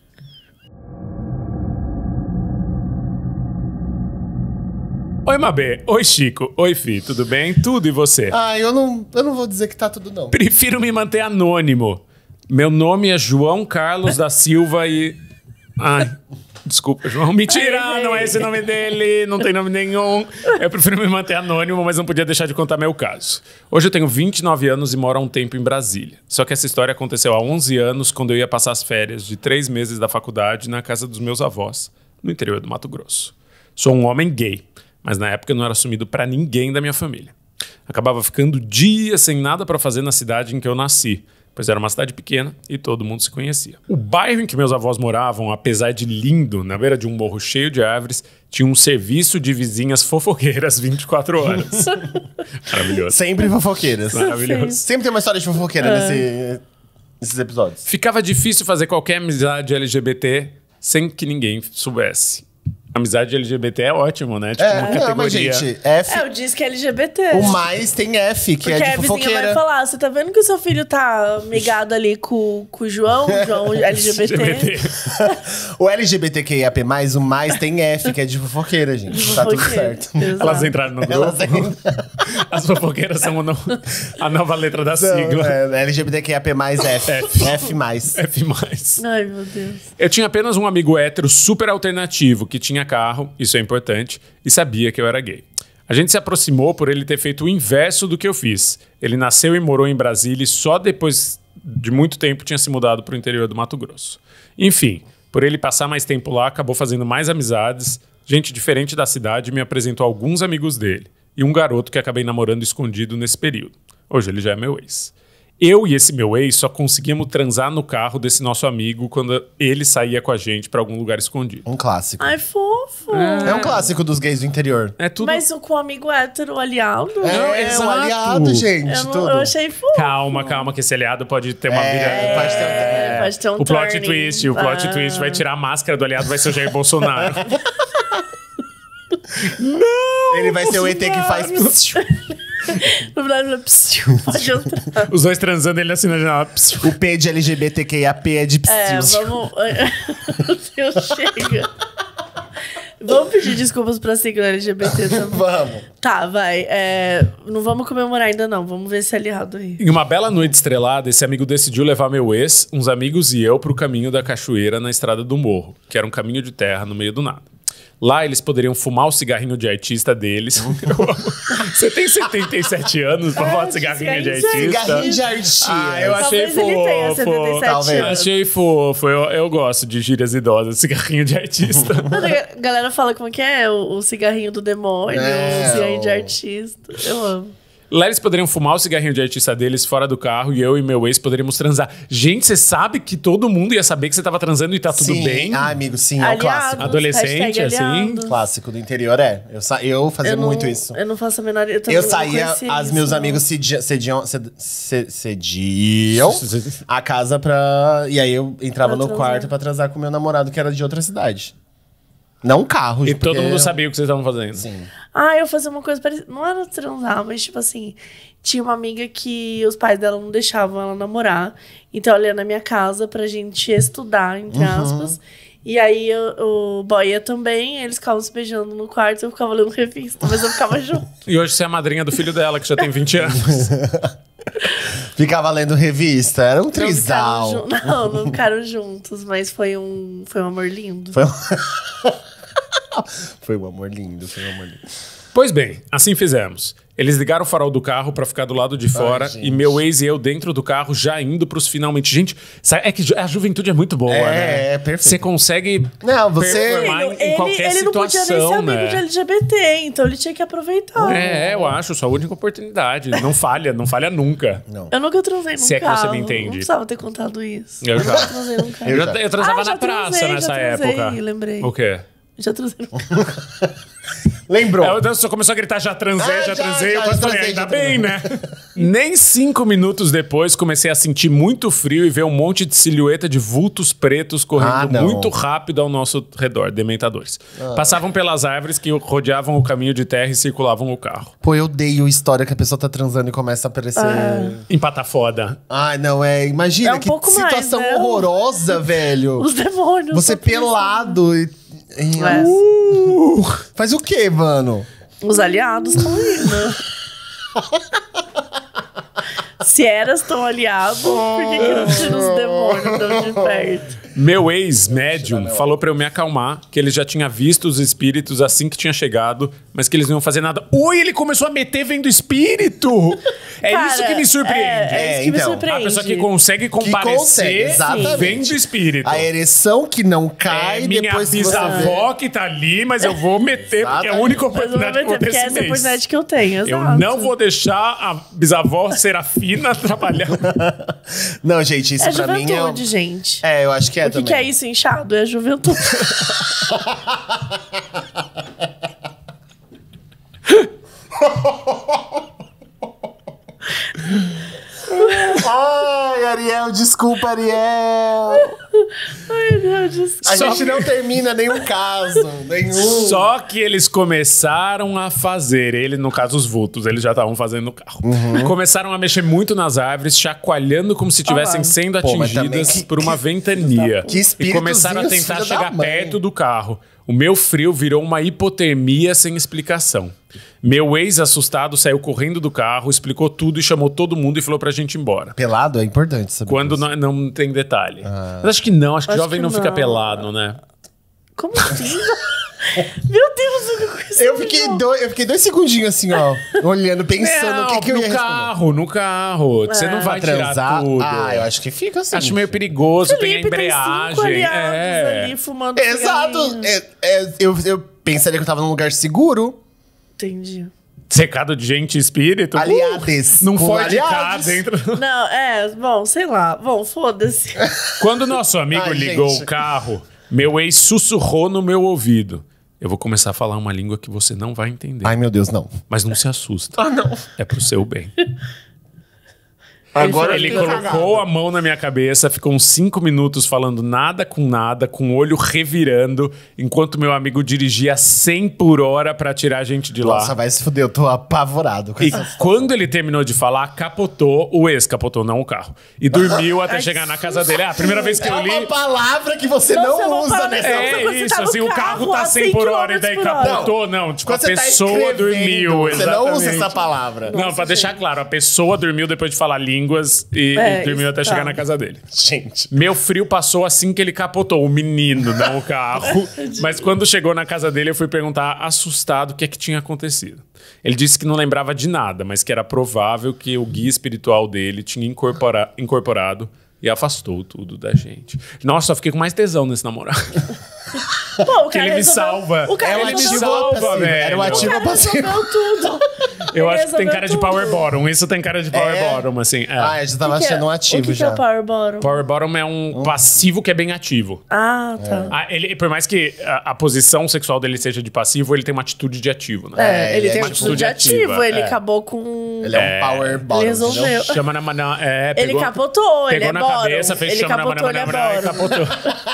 Oi, Mabê. Oi, Chico. Oi, Fih. Tudo bem? Tudo e você? Eu não vou dizer que tá tudo, não. Prefiro me manter anônimo. Meu nome é João Carlos da Silva e... Ai, desculpa, João. Mentira, não é esse nome dele. Não tem nome nenhum. Eu prefiro me manter anônimo, mas não podia deixar de contar meu caso. Hoje eu tenho 29 anos e moro há um tempo em Brasília. Só que essa história aconteceu há 11 anos, quando eu ia passar as férias de 3 meses da faculdade na casa dos meus avós, no interior do Mato Grosso. Sou um homem gay, mas na época eu não era assumido pra ninguém da minha família. Acabava ficando dias sem nada pra fazer na cidade em que eu nasci, pois era uma cidade pequena e todo mundo se conhecia. O bairro em que meus avós moravam, apesar de lindo, na beira de um morro cheio de árvores, tinha um serviço de vizinhas fofoqueiras 24 horas. Maravilhoso. Sempre fofoqueiras. Maravilhoso. Sempre tem uma história de fofoqueira nesses episódios. Ficava difícil fazer qualquer amizade LGBT sem que ninguém soubesse. Amizade LGBT é ótimo, né? Tipo, uma categoria. Não, mas gente, F... Eu disse que é LGBT. O mais tem F, que Porque é de a vizinha vai fofoqueira. falar, você tá vendo que o seu filho tá migado ali com o João LGBT? O LGBTQIAP+, o mais tem F, que é de fofoqueira, gente. Tá tudo Fofoqueira. certo. Exato. Elas entraram no grupo. Elas ainda As fofoqueiras são a nova letra da sigla. LGBTQIAP+, F. F+. F+. Ai, meu Deus. Eu tinha apenas um amigo hétero super alternativo que tinha carro, isso é importante, e sabia que eu era gay. A gente se aproximou por ele ter feito o inverso do que eu fiz. Ele nasceu e morou em Brasília e só depois de muito tempo tinha se mudado para o interior do Mato Grosso. Enfim, por ele passar mais tempo lá, acabou fazendo mais amizades, gente diferente da cidade me apresentou alguns amigos dele e um garoto que acabei namorando escondido nesse período. Hoje ele já é meu ex. Eu e esse meu ex só conseguíamos transar no carro desse nosso amigo quando ele saía com a gente pra algum lugar escondido. Um clássico. Ai, fofo. É um clássico dos gays do interior. É tudo... Mas com um amigo hétero aliado? É um aliado, gente. Eu achei fofo. Calma, que esse aliado pode ter uma virada. Pode ter um O plot turning. twist, vai tirar a máscara do aliado, vai ser o Jair Bolsonaro. Não! Ele vai ser o ET que faz... No verdade, pode entrar. Os dois transando, ele assina a janela. O P de LGBTQIAP é de Vamos... Deus, chega. Vamos pedir desculpas pra sigla LGBT também. Vamos. Tá, vai. Não vamos comemorar ainda não. Vamos ver se é aliado aí. Em uma bela noite estrelada, esse amigo decidiu levar meu ex, uns amigos e eu pro caminho da cachoeira na estrada do morro, que era um caminho de terra no meio do nada. Lá eles poderiam fumar o cigarrinho de artista deles. Você tem 77 anos pra falar de cigarrinho de artista? Cigarrinho de artista. Eu achei Talvez ele tenha fofo. 77 anos. Achei fofo. Eu gosto de gírias idosas, cigarrinho de artista. A galera fala como que é o cigarrinho do demônio, o cigarrinho de artista. Eu amo. Lá eles poderiam fumar o cigarrinho de artista deles fora do carro e eu e meu ex poderíamos transar. Gente, você sabe que todo mundo ia saber que você tava transando e tá tudo bem? Ah, amigo, sim, é um Aliados, clássico. Adolescente, hashtag assim. aliados. Clássico do interior, é. Eu fazia muito isso. Eu não faço a menor... Eu saía, meus amigos cediam a casa pra... E aí eu entrava Pra no transar. quarto pra transar com meu namorado, que era de outra cidade. Não um carro. E porque- todo mundo sabia o que vocês estavam fazendo. Sim. Eu fazia uma coisa parecida. Não era transar, mas tipo assim... Tinha uma amiga que os pais dela não deixavam ela namorar. Então ela ia na minha casa pra gente estudar, entre aspas. E aí o boy ia também, eles ficavam se beijando no quarto, eu ficava lendo revista, mas eu ficava junto. E hoje você é a madrinha do filho dela, que já tem 20 anos. Ficava lendo revista. Era um trisal. Não ficaram juntos, mas foi um amor lindo. Foi um amor lindo, foi um amor lindo. Pois bem, assim fizemos. Eles ligaram o farol do carro pra ficar do lado de fora gente. e meu ex e eu dentro do carro já indo pros finalmente. Gente, é que a juventude é muito boa, né? É perfeito. Você consegue Não, você- performar em qualquer ele não podia nem ser situação, amigo de né? LGBT, então ele tinha que aproveitar. Eu acho, sua única oportunidade. Não falha nunca. Eu nunca transei num Se é que carro. você me entende. Não precisava ter contado isso. Eu já. nunca transei num carro. Eu transava já na praça transei, nessa já transei, época. lembrei. O quê? Já transei num carro. Lembrou? Eu só começou a gritar, já transei, já transei. Eu já quase falei, transei, ainda já bem, né? Nem 5 minutos depois, comecei a sentir muito frio e ver um monte de silhueta de vultos pretos correndo não. muito rápido ao nosso redor, dementadores. Passavam pelas árvores que rodeavam o caminho de terra e circulavam o carro. Pô, eu odeio história que a pessoa tá transando e começa a aparecer... Empata foda. Ai, não, imagina, É um que pouco mais, situação né? horrorosa, velho. Os demônios. Você só pensam. pelado e... Faz o quê, mano? Os aliados estão indo. Se eras tão aliados, por que não tira os demônios tão de perto? Meu ex-médium falou pra eu me acalmar, que ele já tinha visto os espíritos assim que tinha chegado, mas que eles não iam fazer nada. Oi, ele começou a meter vendo espírito! É Cara, isso que me surpreende. É isso que me então, surpreende. A pessoa que consegue comparecer exatamente. vendo espírito. A ereção que não cai minha depois que você vê. bisavó que tá ali, mas eu vou meter porque é a única Mas eu vou oportunidade que eu vou meter, ter porque esse essa é a mês. oportunidade que eu tenho, Eu exato. não vou deixar a bisavó Serafina trabalhando. Não, gente, isso É pra mim juventude, gente. eu acho que é O que, também. que é isso, inchado? É juventude. Ai, Ariel, desculpa, Ariel. Ai, meu Deus. A Só gente não termina nenhum caso, nenhum. Só que eles começaram a fazer, ele, no caso, os vultos, eles já estavam fazendo no carro. Começaram a mexer muito nas árvores, chacoalhando como se estivessem sendo Pô, mas também atingidas que- por uma ventania. que E espíritozinhos, começaram a tentar filho da chegar mãe. perto do carro. O meu frio virou uma hipotermia sem explicação. Meu ex, assustado, saiu correndo do carro, explicou tudo e chamou todo mundo e falou pra gente ir embora. Pelado é importante saber. Quando disso. não tem detalhe. Mas acho que não, acho que Acho jovem que não fica não. pelado, né? Como assim? Meu Deus, eu fiquei 2 segundinhos assim, ó, olhando, pensando o que eu ia responder. No carro. Você não vai transar? tirar tudo. Eu acho que fica assim. Acho meio perigoso, tem a embreagem. Tem 5 aliados ali fumando Exato. Eu pensaria que eu tava num lugar seguro. Entendi. Secado de gente e espírito. Aliades. Não Com foi de cá aliades. dentro. Não, bom, sei lá. Bom, foda-se. Quando nosso amigo ligou gente. o carro, meu ex sussurrou no meu ouvido. Eu vou começar a falar uma língua que você não vai entender. Ai, meu Deus, não. Mas não se assusta. Não. É pro seu bem. Agora Ele colocou a mão na minha cabeça, ficou uns 5 minutos falando nada, com o olho revirando, enquanto meu amigo dirigia 100 por hora pra tirar a gente de lá. Nossa, vai se fuder, eu tô apavorado com E essa quando ele terminou de falar, capotou, o ex capotou, não o carro. E dormiu até chegar na casa dele. A primeira vez que eu li... É uma palavra que você Nossa, eu não vou usa parar nessa nessa- É quando você isso, tá no assim, o carro tá carro a 100 por hora e daí 100 km/h. capotou. Não, tipo, Quando a você tá pessoa escrevendo, dormiu. você não usa Exatamente. essa palavra. Não, pra deixar claro, a pessoa dormiu depois de falar línguas e dormiu até chegar na casa dele. Gente. Meu frio passou assim que ele capotou, o menino, não o carro. Mas quando chegou na casa dele, eu fui perguntar, assustado, o que é que tinha acontecido. Ele disse que não lembrava de nada, mas que era provável que o guia espiritual dele tinha incorporado e afastou tudo da gente. Nossa, eu fiquei com mais tesão nesse namorado. Pô, o Que cara ele me resolveu- salva. O cara Ele me resolveu- salva, velho. Era um ativo O cara passivo. resolveu tudo. Eu Ele acho que tem cara de resolveu power tudo. bottom. Isso tem cara de power bottom, assim. É. Ah, eu já tava O que achando um o ativo que já. é o Power Bottom? Power bottom é um passivo que é bem ativo. Ah, tá. Ele, por mais que a posição sexual dele seja de passivo, ele tem uma atitude de ativo, né? É, ele ele tem é uma atitude ativa. ativa, Ele é. acabou com... Ele é um power bottom. Ele resolveu. Chama na Ele pegou, capotou, ele pegou é na bottom. cabeça, fez Ele chama capotou, ele é e bottom. capotou.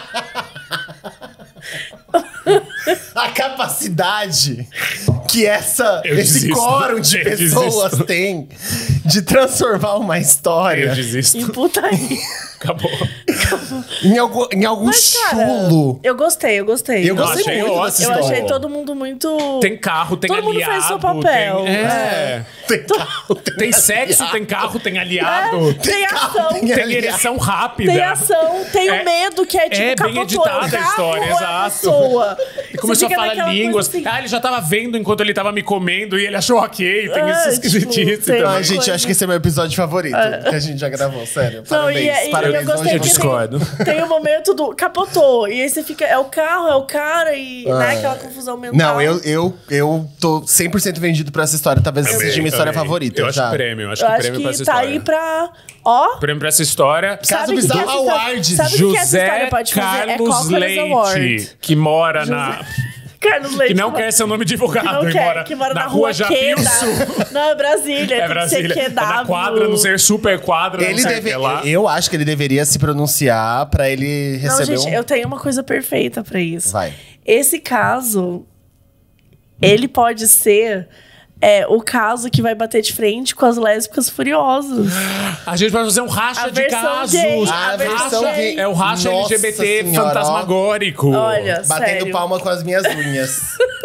A capacidade que Eu esse desisto. quórum de Eu pessoas desisto. tem de transformar uma Eu história desisto. Em putaria. Acabou. em algum Mas, cara, chulo. eu gostei. Eu gostei gostei muito ótimo. dessa Eu história. achei todo mundo muito... Tem carro, tem Todo mundo aliado. fez seu papel. Tem, Tem carro, tem sexo, tem carro, tem aliado. Tem ação. tem Tem aliado. ereção rápida. Tem ação, tem É- o medo, que é tipo, é bem capotou, editada a carro história, ou a exato. pessoa. E começou a Você fica falar naquela línguas. coisa assim, Ele já tava vendo enquanto ele tava me comendo e ele achou ok. Tem esse esquisitice tipo, tem- também. Ai, gente, eu acho que esse é meu episódio favorito que a gente já gravou, sério. Não, Parabéns, e parabéns. eu gostei Eu que discordo. tem o momento do capotou. E aí você fica, é o carro, é o cara, e né, aquela confusão mental. Não, eu tô 100% vendido pra essa história. Talvez essa seja minha história Também. favorita. Eu acho já. prêmio. Eu acho Eu que acho prêmio pra essa que tá história. aí pra... Ó, Prêmio pra essa história. Caso Sabe que Bizarro essa história- Awards. sabe o que essa José história pode fazer? É Carlos Cócoras Leite, Award. que mora na... Carlos Leite. Que não quer ser o nome divulgado. que mora na rua rua Japinho Queda. Sul. Não, é Brasília. É tem Brasília. que ser É QW. na quadra, não ser super quadra, Ele não sei o que lá. Eu acho que ele deveria se pronunciar pra ele Não, receber gente, eu tenho uma coisa perfeita pra isso. Vai. Esse caso, ele pode ser o caso que vai bater de frente com as lésbicas furiosas. A gente vai fazer um racha A de versão casos. gay, a versão racha- gay. É o racha Nossa LGBT senhora, ó. fantasmagórico. Olha, Batendo sério. palma com as minhas unhas.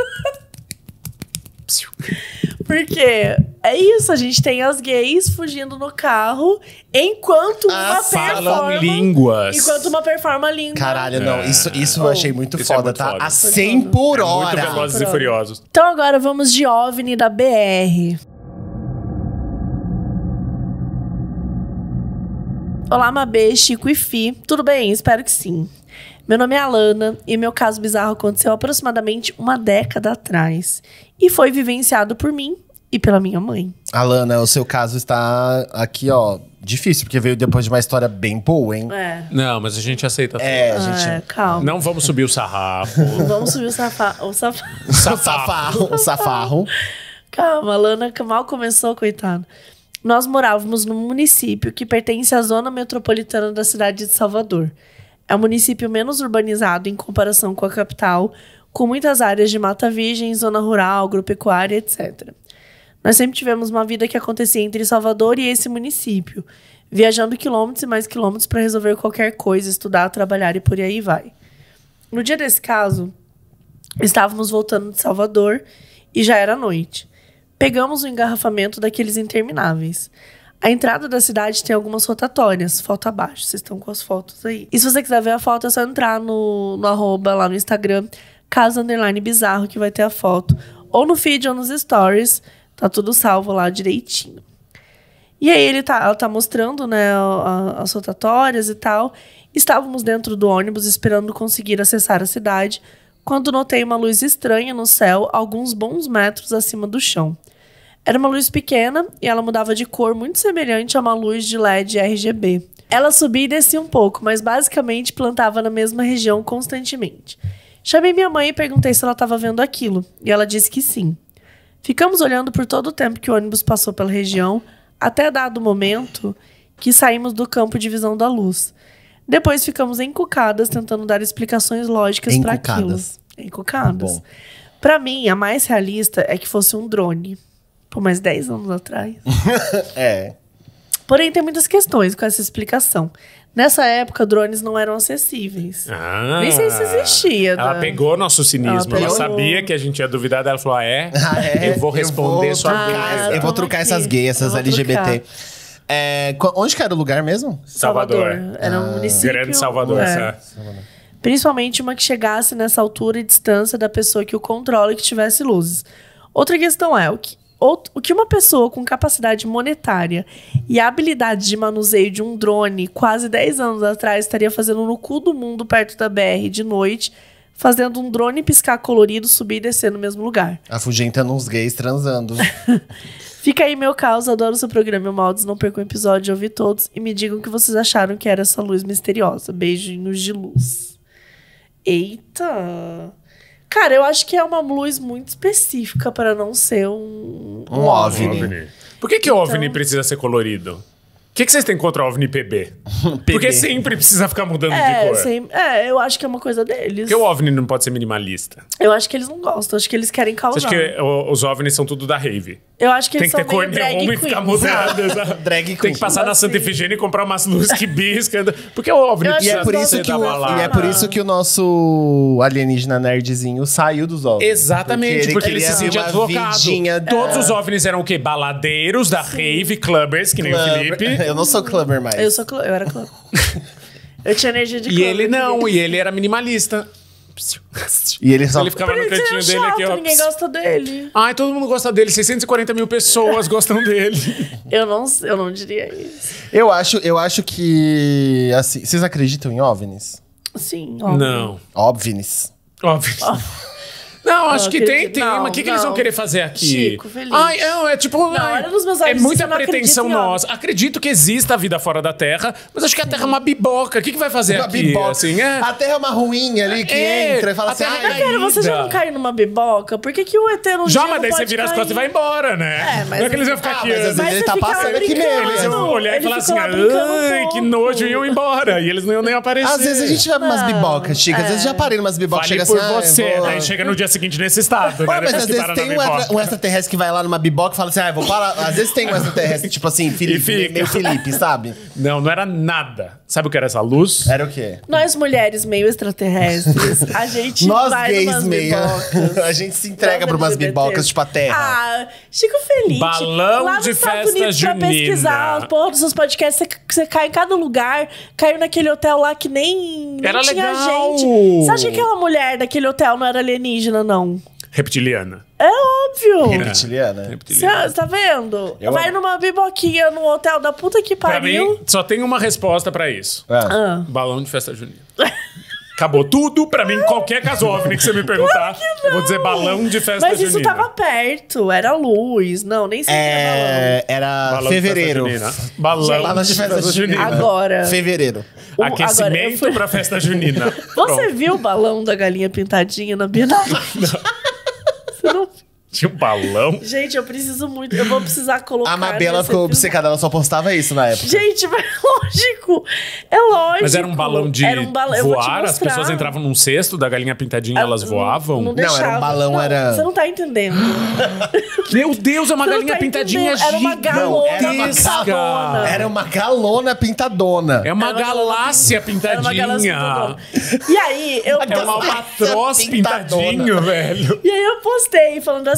Porque é isso, a gente tem as gays fugindo no carro enquanto uma Falam performa... línguas. Enquanto uma performa língua. Caralho, não. Isso eu achei muito Isso é foda, muito tá? foda. A 100 por É hora. muito Velozes e Pronto. Furiosos. Então agora vamos de OVNI da BR. Olá, Mabê, Chico e Fi. Tudo bem? Espero que sim. Meu nome é Alana e meu caso bizarro aconteceu aproximadamente uma década atrás. E foi vivenciado por mim e pela minha mãe. Alana, o seu caso está aqui, ó, difícil, porque veio depois de uma história bem boa, hein? É. Não, mas a gente aceita tudo. É, a gente... Calma. Não vamos subir o sarrafo. Vamos subir o safarro. O safarro. Calma, a Lana mal começou, coitada. Nós morávamos num município que pertence à zona metropolitana da cidade de Salvador. É um município menos urbanizado em comparação com a capital, com muitas áreas de mata virgem, zona rural, agropecuária, etc. Nós sempre tivemos uma vida que acontecia entre Salvador e esse município, viajando quilômetros e mais quilômetros para resolver qualquer coisa, estudar, trabalhar e por aí vai. No dia desse caso, estávamos voltando de Salvador e já era noite. Pegamos um engarrafamento daqueles intermináveis. A entrada da cidade tem algumas rotatórias, foto abaixo, vocês estão com as fotos aí. E se você quiser ver a foto, é só entrar no arroba lá no Instagram, caso_bizarro, que vai ter a foto. Ou no feed ou nos stories. Tá tudo salvo lá direitinho. E aí ela tá mostrando, né, as rotatórias e tal. Estávamos dentro do ônibus esperando conseguir acessar a cidade, quando notei uma luz estranha no céu, alguns bons metros acima do chão. Era uma luz pequena e ela mudava de cor muito semelhante a uma luz de LED RGB. Ela subia e descia um pouco, mas basicamente plantava na mesma região constantemente. Chamei minha mãe e perguntei se ela estava vendo aquilo, e ela disse que sim. Ficamos olhando por todo o tempo que o ônibus passou pela região, até dado momento que saímos do campo de visão da luz. Depois ficamos encucadas, tentando dar explicações lógicas para aquilo. Encucadas. Para mim, a mais realista é que fosse um drone. Por mais 10 anos atrás. Porém, tem muitas questões com essa explicação. Nessa época, drones não eram acessíveis. Nem sei se existia. Ela pegou nosso cinismo. Ela sabia que a gente ia duvidar dela. Ela falou, eu vou responder sua dúvida. Eu vou trocar essas gays, essas LGBT. Onde que era o lugar mesmo? Salvador. Era um município. Grande Salvador. Principalmente uma que chegasse nessa altura e distância da pessoa que o controla e que tivesse luzes. Outra questão é, o que uma pessoa com capacidade monetária e habilidade de manuseio de um drone quase 10 anos atrás estaria fazendo no cu do mundo perto da BR de noite, fazendo um drone piscar colorido, subir e descer no mesmo lugar. Afugentando uns gays transando. Fica aí meu caos, adoro seu programa, Maldes, não percam um episódio, ouvi todos e me digam o que vocês acharam que era essa luz misteriosa. Beijinhos de luz. Eita... Cara, eu acho que é uma luz muito específica para não ser um OVNI. Por que o OVNI precisa ser colorido? O que vocês têm contra o OVNI PB? Porque sempre precisa ficar mudando de cor. Eu acho que é uma coisa deles. Porque o OVNI não pode ser minimalista. Eu acho que eles não gostam, acho que eles querem causar. Você acha que os OVNIs são tudo da rave? Eu acho que eles tem que ter cor neon e ficar mudando. Drag queen. Tem que passar na Santa Efigênia e comprar umas luzes que piscam. Porque o OVNI e é por isso que o nosso alienígena nerdzinho saiu dos OVNIs. Exatamente, porque ele se sentia deslocado. Todos os OVNIs eram o quê? Baladeiros da rave, clubbers, que nem o Felipe. Eu não sou clubber mais. Eu era clubber. Eu tinha energia de clubber. E ele não, e ele era minimalista. E ele ficava no cantinho dele aqui, ó. Ninguém gosta dele. Ai, todo mundo gosta dele. 640 mil pessoas gostam dele. Eu não diria isso. Eu acho que... Assim, vocês acreditam em OVNIs? Sim, óbvio. Não. OVNIs. Não, acho que tem. Mas o que eles vão querer fazer aqui? Chico, Felipe. Ai, é tipo... olha nos meus olhos, muita pretensão nossa. Acredito que exista a vida fora da Terra, mas acho que a Terra é uma biboca. O que vai fazer uma aqui? Biboca. Assim, A Terra é uma ruinha ali que entra e fala assim... Cara, você já não caiu numa biboca? Por que o ET não mas daí você vira as costas e vai embora, né? Mas não é que eles vão ficar aqui... Mas às vezes ele tá passando aqui mesmo. Eles vão olhar e falar assim... Ai, que nojo, e iam embora. E eles não iam nem aparecer. Às vezes a gente vai pra umas bibocas, Chica. Às vezes já parei numas bibocas. Fale por você. Daí chega no dia seguinte nesse estado. Mas às vezes tem um extraterrestre que vai lá numa biboca e fala assim, vou parar. Às vezes tem um extraterrestre, tipo assim, meio Felipe, sabe? Não era nada. Sabe o que era essa luz? Era o quê? Nós mulheres meio extraterrestres, a gente vai numas bibocas. A gente se entrega pra umas bibocas, tipo a Terra. Chico Felipe. Balão lá de festa junina. Pra pesquisar os porra dos seus podcasts, você cai em cada lugar. Caiu naquele hotel lá que nem era tinha legal. Gente. Você acha que aquela mulher daquele hotel não era alienígena, não? Reptiliana. É óbvio. Reptiliana. Você tá vendo? Vai numa biboquinha no hotel da puta que pariu. Pra mim, só tem uma resposta pra isso. Balão de festa junina. Acabou tudo. Pra mim, qualquer caso OVNI que você me perguntar, eu vou dizer balão de festa junina. Mas isso tava perto. Era luz. Não, nem sei se era balão. Era fevereiro. Balão de festa junina. Agora. Fevereiro. Aquecimento pra festa junina. Você viu o balão da galinha pintadinha na Bienal? Você não... Tinha um balão? Gente, eu preciso muito. Eu vou precisar colocar. A Mabela ficou obcecada, ela só postava isso na época. Gente, mas é lógico. É lógico. Mas era um balão de voar? As pessoas entravam num cesto da galinha pintadinha e elas voavam? Não, era um balão, era... Você não tá entendendo. Meu Deus, é uma galinha pintadinha gigante. Era uma galona pintadona. Era uma galona pintadona. É uma galáxia pintadinha. E aí, eu É uma albatroz pintadinho, velho. E aí eu postei falando assim,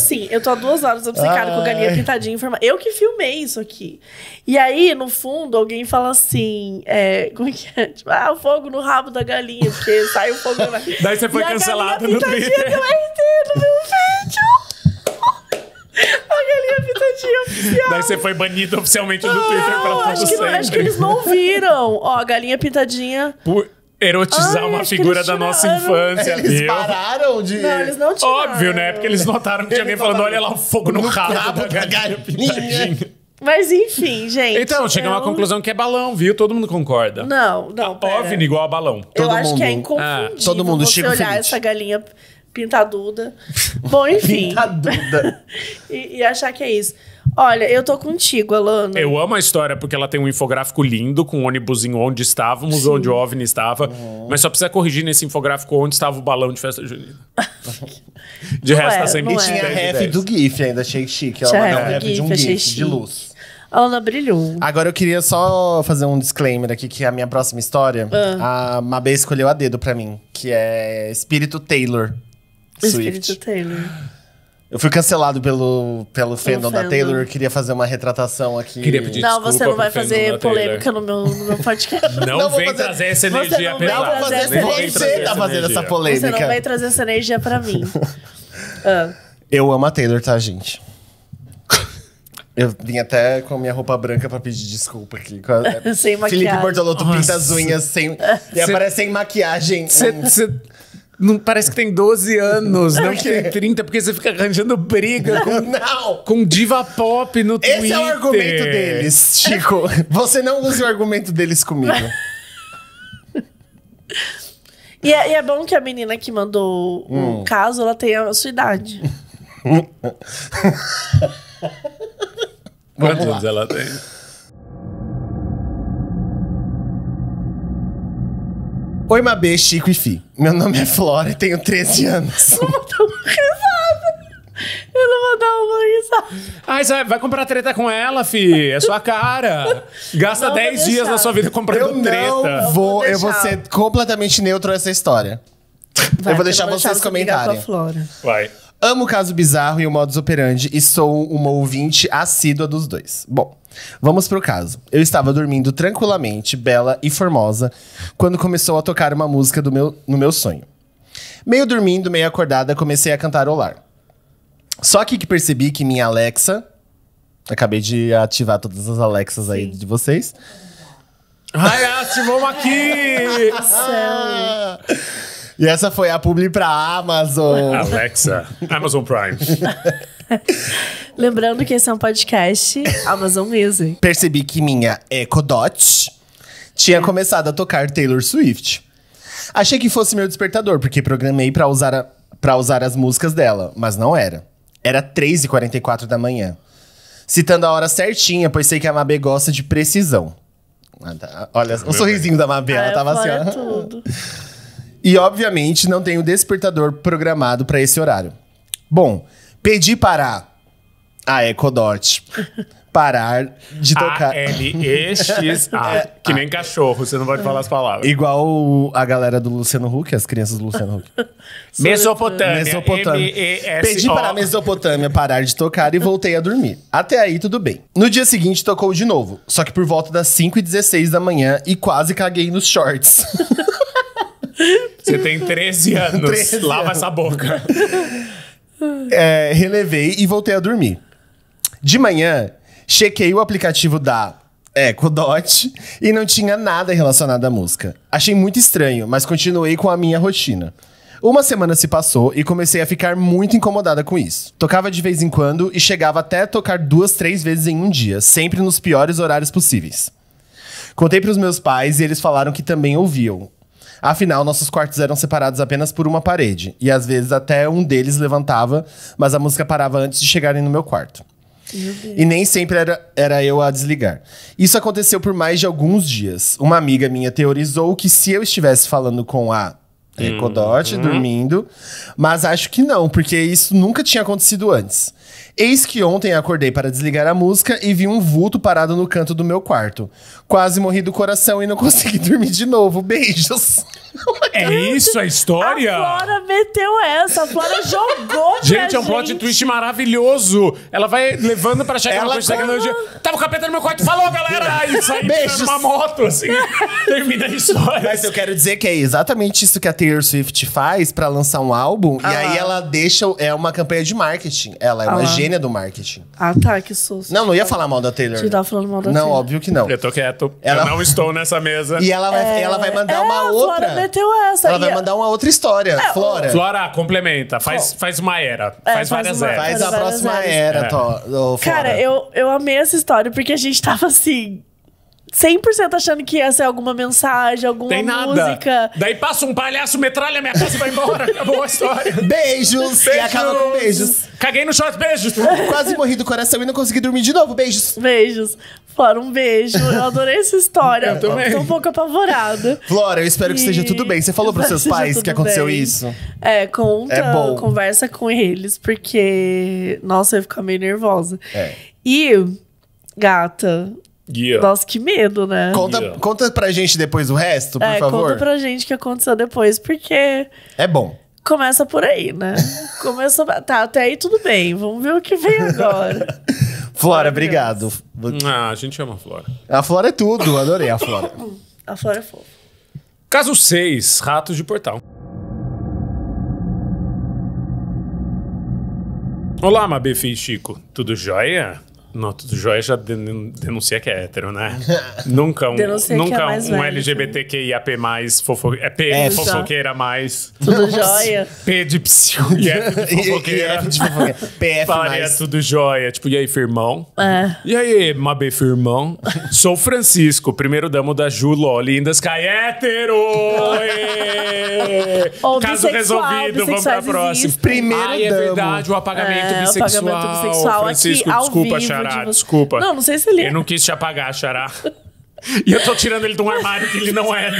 assim, eu tô há 2 horas obcecada com galinha pintadinha. Eu que filmei isso aqui. E aí, no fundo, alguém fala assim... como que é? Tipo, o fogo no rabo da galinha, porque sai o fogo... Daí você foi cancelado no Twitter. Deu RT no meu vídeo. A galinha pintadinha oficial. Daí você foi banido oficialmente do Twitter pra todo acho que eles não viram. Ó, a galinha pintadinha... Por erotizar uma figura da nossa infância. Eles pararam de... Não, eles não tiraram. Óbvio, né? Porque eles notaram que tinha alguém falando, olha lá o fogo no rabo da galinha pintadinha. Mas enfim, gente. Então, chegamos à conclusão que é balão, viu? Todo mundo concorda. Não, pera. OVNI igual a balão. Eu acho que é inconfundível todo mundo, você Chico olhar Feliz. essa galinha pintaduda. Bom, enfim. Pintaduda. e achar que é isso. Olha, eu tô contigo, Alana. Eu amo a história porque ela tem um infográfico lindo com o ônibusinho onde estávamos, Sim. onde o OVNI estava. Mas só precisa corrigir nesse infográfico onde estava o balão de festa junina. De resto, tá sempre E tinha a ref do GIF ainda, achei chique. Ela Tinha mandou ref um do ref de um GIF, achei GIF de chique. luz. A Alana brilhou. Agora eu queria só fazer um disclaimer aqui, que a minha próxima história, a Mabê escolheu a dedo pra mim, que é Espírito Taylor Swift. Espírito Taylor. Eu fui cancelado pelo fandom da fandom. Taylor, eu queria fazer uma retratação aqui. Queria pedir Não, desculpa você não vai pro fandom fazer da polêmica Taylor. no meu podcast. Não Não vou vem fazer- trazer essa Você energia não vem pesada. trazer Nem essa vem energia. trazer Você tá fazendo essa energia. polêmica. Você não vai trazer essa energia pra mim. Eu amo a Taylor, tá, gente? Eu vim até com a minha roupa branca pra pedir desculpa aqui. Sem maquiagem. Felipe Bortolotto Nossa. pinta as unhas sem... E aparece sem maquiagem. Você não parece que tem 12 anos, não que tem 30, porque você fica arranjando briga Não! com diva pop no Twitter. Esse é o argumento deles, Chico. Você não use o argumento deles comigo. E é bom que a menina que mandou o caso, ela tenha a sua idade. Quantos anos ela tem? Oi, Mabê, Chico e Fi. Meu nome é Flora e tenho 13 anos. Eu não vou dar uma risada. Ai, vai comprar treta com ela, fi. É sua cara. Gasta Não vou 10 dias deixar. da sua vida comprando Eu treta. não vou... Eu vou deixar. ser completamente neutro nessa história. Eu vou deixar vocês comentarem. Vai. Amo o caso bizarro e o modus operandi e sou uma ouvinte assídua dos dois. Bom, vamos pro caso. Eu estava dormindo tranquilamente, bela e formosa, quando começou a tocar uma música no meu sonho. Meio dormindo, meio acordada, comecei a cantarolar. Só que percebi que minha Alexa... Acabei de ativar todas as Alexas aí de vocês. Ai, ativamos aqui! E essa foi a publi pra Amazon. Alexa, Amazon Prime. Lembrando que esse é um podcast Amazon Music. Percebi que minha Echo Dot tinha começado a tocar Taylor Swift. Achei que fosse meu despertador, porque programei pra usar as músicas dela, mas não era. Era 3h44 da manhã. Citando a hora certinha, pois sei que a Mabê gosta de precisão. Olha, o sorrisinho da Mabê, ela tava assim, ó. Tudo. E, obviamente, não tenho despertador programado pra esse horário. Bom, pedi para a Echo Dot parar de tocar... A-L-E-X-A. Que nem cachorro, você não pode falar as palavras. Igual a galera do Luciano Huck, as crianças do Luciano Huck. Mesopotâmia. Mesopotâmia. M-E-S-O. Pedi para a Mesopotâmia parar de tocar e voltei a dormir. Até aí, tudo bem. No dia seguinte, tocou de novo. Só que por volta das 5h16 da manhã e quase caguei nos shorts. Você tem 13 anos. 13 Lava anos. essa boca. Relevei e voltei a dormir. De manhã, chequei o aplicativo da Echo Dot e não tinha nada relacionado à música. Achei muito estranho, mas continuei com a minha rotina. Uma semana se passou e comecei a ficar muito incomodada com isso. Tocava de vez em quando e chegava até a tocar 2, 3 vezes em um dia, sempre nos piores horários possíveis. Contei pros meus pais e eles falaram que também ouviam. Afinal, nossos quartos eram separados apenas por uma parede, e às vezes até um deles levantava, mas a música parava antes de chegarem no meu quarto. E nem sempre era eu a desligar. Isso aconteceu por mais de alguns dias. Uma amiga minha teorizou que se eu estivesse falando com a Codote, dormindo. Mas acho que não, porque isso nunca tinha acontecido antes. Eis que ontem acordei para desligar a música e vi um vulto parado no canto do meu quarto. Quase morri do coração e não consegui dormir de novo. Beijos. É isso a história? A Flora meteu essa, a Flora jogou Gente, é um plot twist maravilhoso. Ela vai levando pra chegar uma coisa de tecnologia. Tava o capeta no meu quarto, falou, galera! E sai numa moto, assim. Termina a história. Mas eu quero dizer que é exatamente isso que a Taylor Swift faz pra lançar um álbum. E aí ela deixa... É uma campanha de marketing. Ela é uma gênia do marketing. Ah, tá, que susto. Não ia falar mal da Taylor. Você tava falando mal da Taylor. Taylor. Não, óbvio que não. Eu tô quieto. Eu não estou nessa mesa. E ela vai mandar uma outra. Flora meteu essa. Ela vai mandar uma outra história. Flora. Flora, complementa. Faz uma era. Faz várias eras. Faz a próxima era, Flora. Cara, eu amei essa história porque a gente tava assim... 100% achando que ia ser alguma mensagem, alguma música. Daí passa um palhaço, metralha minha casa e vai embora. Acabou a história. Beijos. E acaba com beijos. Caguei no short, beijos. Quase morri do coração e não consegui dormir de novo. Beijos. Beijos. Flora, um beijo. Eu adorei essa história. Eu também. Tô um pouco apavorada. Flora, eu espero que esteja tudo bem. Você falou pros seus pais que aconteceu isso? Conta. É bom. Conversa com eles, porque... Nossa, eu ia ficar meio nervosa. E, gata... Nossa, que medo, né? Conta pra gente depois o resto, por favor. Conta pra gente o que aconteceu depois, porque... É bom. Começa por aí, né? Tá, até aí tudo bem. Vamos ver o que vem agora. Flora, obrigado. A gente ama a Flora. A Flora é tudo, adorei a Flora. A Flora é fofa. Caso 6, Ratos de Portal. Olá, Mabê, Fih e Chico. Tudo jóia? Não, tudo jóia já denuncia que é hétero, né? Nunca um LGBTQIAP+, fofoqueira mais. Tudo jóia. P de psiu e F de fofoqueira. F de fofoqueira. PF+. Faria tudo jóia. Tipo, e aí, firmão? E aí, Mabê, firmão? Sou Francisco, primeiro damo da Ju Loli in the Sky, hétero! Caso resolvido, vamos pra próxima. Primeiro damo. É verdade, o apagamento bissexual. O apagamento bissexual Francisco, aqui, desculpa, ao vivo. Desculpa. Não sei se ele é. Eu não quis te apagar, Xará. E eu tô tirando ele de um armário que ele não é.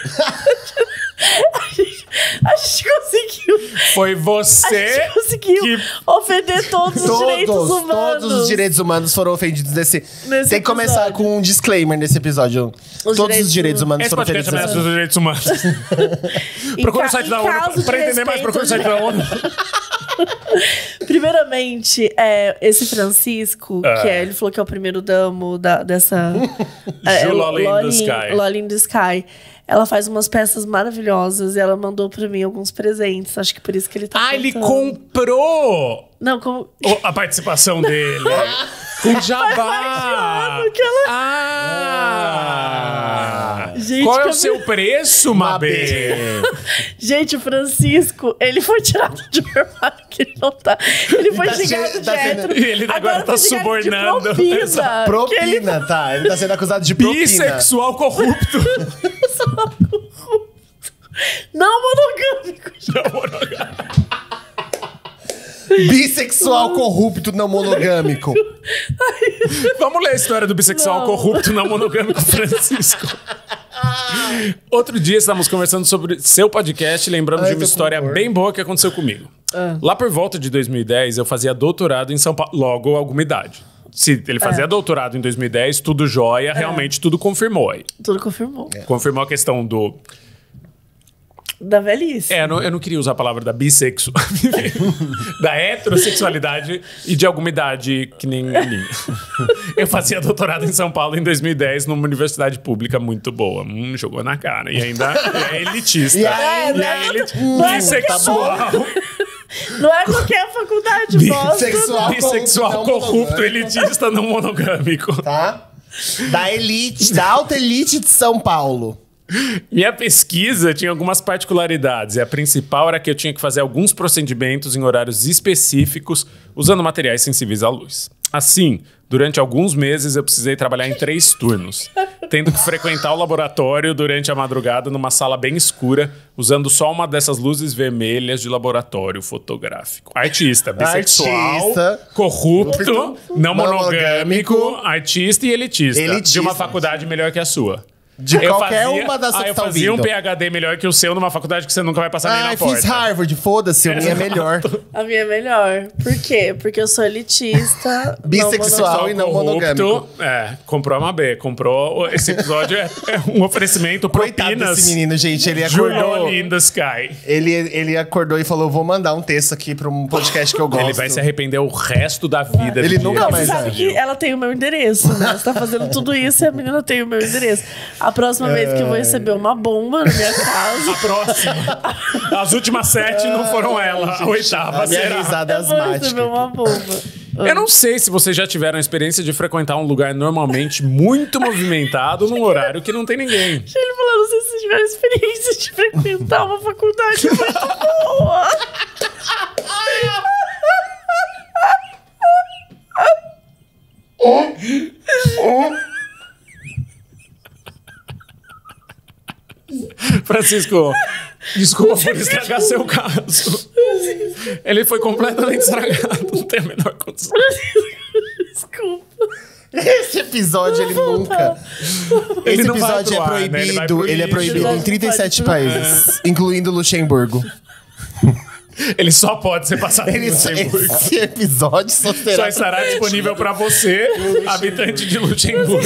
A gente conseguiu. Foi você. A gente conseguiu ofender todos os direitos humanos. Todos os direitos humanos foram ofendidos nesse Tem que começar com um disclaimer nesse episódio. Todos os direitos humanos foram ofendidos. Esse podcast ameaça os direitos humanos. Procura o site da ONU. Pra entender mais, procura o site da ONU. Primeiramente, esse Francisco, ele falou que é o primeiro damo dessa... Loli in the Sky. Loli in the Sky. Ela faz umas peças maravilhosas e ela mandou pra mim alguns presentes. Acho que por isso que ele tá contando. Ele comprou! Não, como... a participação dele. Com jabá! Gente, qual é o seu preço, Mabê? Gente, o Francisco, ele foi tirado de um armário que ele não tá. Ele foi xingado de hétero. E ele agora tá subornando. Propina, tá. Ele tá sendo acusado de propina. Bissexual corrupto. Não monogâmico. Bissexual corrupto não monogâmico. Vamos ler a história do bissexual corrupto não monogâmico Francisco. Outro dia estávamos conversando sobre seu podcast, lembrando de uma história bem boa que aconteceu comigo. Lá por volta de 2010, eu fazia doutorado em São Paulo, logo alguma idade. Se ele fazia doutorado em 2010, tudo jóia, realmente tudo confirmou aí. Tudo confirmou. Confirmou a questão do... Da velhice. Eu não queria usar a palavra da bissexualidade, da heterossexualidade e de alguma idade que nem a minha. Eu fazia doutorado em São Paulo em 2010 numa universidade pública muito boa. Jogou na cara. E ainda é elitista. Bissexual. Não é qualquer faculdade, Bissexual corrupto, elitista, não monogâmico. Tá? Da elite, da alta elite de São Paulo. Minha pesquisa tinha algumas particularidades, e a principal era que eu tinha que fazer alguns procedimentos em horários específicos, usando materiais sensíveis à luz. Assim, durante alguns meses eu precisei trabalhar em 3 turnos, tendo que frequentar o laboratório durante a madrugada numa sala bem escura, usando só uma dessas luzes vermelhas de laboratório fotográfico. Artista, bissexual, corrupto, não monogâmico, artista e elitista. De uma faculdade melhor que a sua. De qualquer uma das que eu tá fazia ouvindo. um PhD melhor que o seu numa faculdade que você nunca vai passar nem na porta. Fiz Harvard, foda-se, a minha é melhor. A minha é melhor. Por quê? Porque eu sou elitista, bissexual e não monogâmico. Comprou a Mabê. Comprou... Esse episódio é um oferecimento Coitado propinas. desse menino, gente. Ele Julian acordou... in the Sky. Ele acordou e falou, vou mandar um texto aqui pra um podcast que eu gosto. Ele vai se arrepender o resto da vida. Ele nunca mais... Você sabe que ela tem o meu endereço, né? Você tá fazendo tudo isso e a menina tem o meu endereço. A próxima vez que eu vou receber uma bomba na minha casa... A próxima. As últimas 7 não foram ela. A 8ª A minha será. risada Eu vou asmática. receber uma bomba. Eu não sei se vocês já tiveram a experiência de frequentar um lugar normalmente muito movimentado num horário que não tem ninguém. Ele falou, não sei se vocês tiveram experiência de frequentar uma faculdade muito boa. Francisco, desculpa por estragar seu caso. Ele foi completamente estragado, não tem a menor condição. Desculpa. Esse episódio, ele nunca... Ele Esse não vai episódio pro ar, é né? Ele vai proibido. pro Ele é lixo. proibido em 37 Pode. países, incluindo Luxemburgo. Ele só pode ser passado em Luxemburgo. Esse episódio só Só será... estará disponível pra você, habitante de Luxemburgo.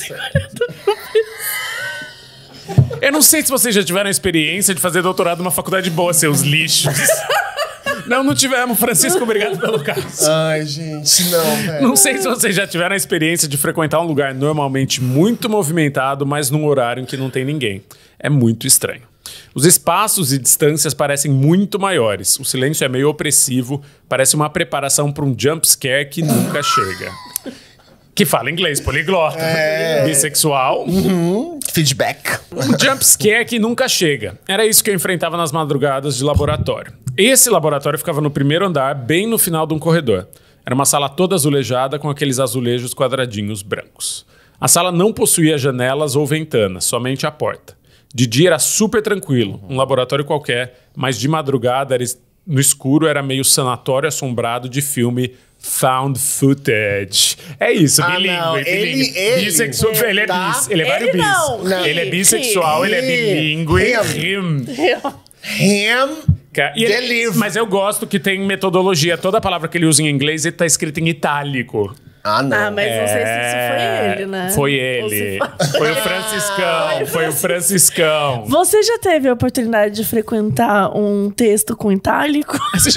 Eu não sei se vocês já tiveram a experiência de fazer doutorado numa faculdade boa, seus lixos. Não tivemos. Francisco, obrigado pelo caso. Ai, gente, não, velho. Não sei se vocês já tiveram a experiência de frequentar um lugar normalmente muito movimentado, mas num horário em que não tem ninguém. É muito estranho. Os espaços e distâncias parecem muito maiores. O silêncio é meio opressivo, parece uma preparação para um jump scare que nunca chega. Que fala inglês, poliglota, bissexual. Feedback. Um jump scare que nunca chega. Era isso que eu enfrentava nas madrugadas de laboratório. Esse laboratório ficava no primeiro andar, bem no final de um corredor. Era uma sala toda azulejada com aqueles azulejos quadradinhos brancos. A sala não possuía janelas ou ventanas, somente a porta. De dia era super tranquilo, um laboratório qualquer, mas de madrugada, no escuro, era meio sanatório assombrado de filme found footage. É isso, não. bilíngue. Ele Bissexual, ele é tá? bis, ele é vários Ele bis. não. Ele é bissexual, ele é bilíngue. Him. E ele, Deliver. mas eu gosto que tem metodologia. Toda palavra que ele usa em inglês ele tá escrita em itálico. Ah, não. Ah, mas não sei se isso foi ele, né? Foi ele. Foi o Franciscão. Foi o Franciscão. Você já teve a oportunidade de frequentar um texto com itálico?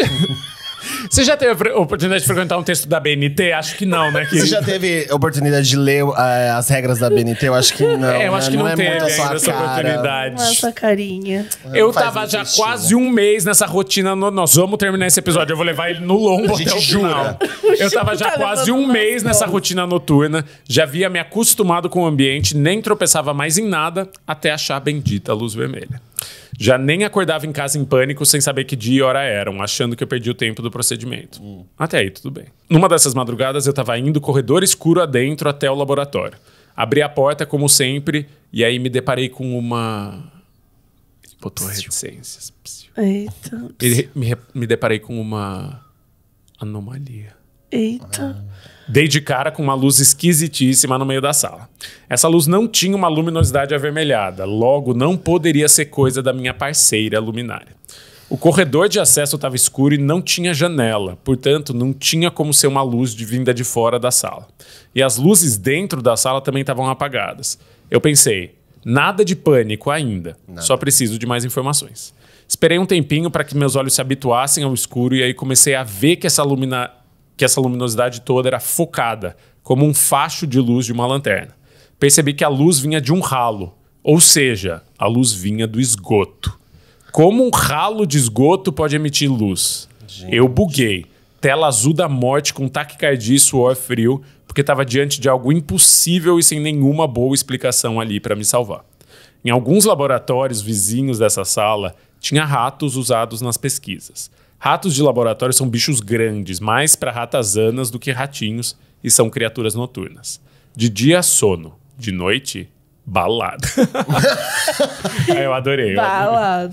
Você já teve a oportunidade de frequentar um texto da BNT? Acho que não, né? Você já teve a oportunidade de ler as regras da BNT? Eu acho que não. Eu acho que não teve muito a sua ainda essa cara. oportunidade. Nossa carinha. Eu faz tava muito já sentido. quase um mês nessa rotina. Nós vamos terminar esse episódio. Eu vou levar ele no longo A gente até o jura. final. Eu tava já Tá quase levando um mês nas nessa mãos. rotina noturna. Já havia me acostumado com o ambiente, nem tropeçava mais em nada até achar a bendita luz vermelha. Já nem acordava em casa em pânico sem saber que dia e hora eram, achando que eu perdi o tempo do procedimento. Até aí, tudo bem. Numa dessas madrugadas, eu tava indo corredor escuro adentro até o laboratório. Abri a porta, como sempre, e aí me deparei com uma... Botou reticências. Eita. Me deparei com uma anomalia. Eita. Dei de cara com uma luz esquisitíssima no meio da sala. Essa luz não tinha uma luminosidade avermelhada, logo não poderia ser coisa da minha parceira luminária. O corredor de acesso estava escuro e não tinha janela, portanto não tinha como ser uma luz vinda de fora da sala. E as luzes dentro da sala também estavam apagadas. Eu pensei, nada de pânico ainda, só preciso de mais informações. Esperei um tempinho para que meus olhos se habituassem ao escuro e aí comecei a ver que essa luminosidade toda era focada, como um facho de luz de uma lanterna. Percebi que a luz vinha de um ralo, ou seja, a luz vinha do esgoto. Como um ralo de esgoto pode emitir luz? Eu buguei. Tela azul da morte com taquicardia e suor frio, porque estava diante de algo impossível e sem nenhuma boa explicação ali para me salvar. Em alguns laboratórios vizinhos dessa sala, tinha ratos usados nas pesquisas. Ratos de laboratório são bichos grandes, mais para ratazanas do que ratinhos, e são criaturas noturnas. De dia, sono. De noite, balada. Eu adorei. Balada.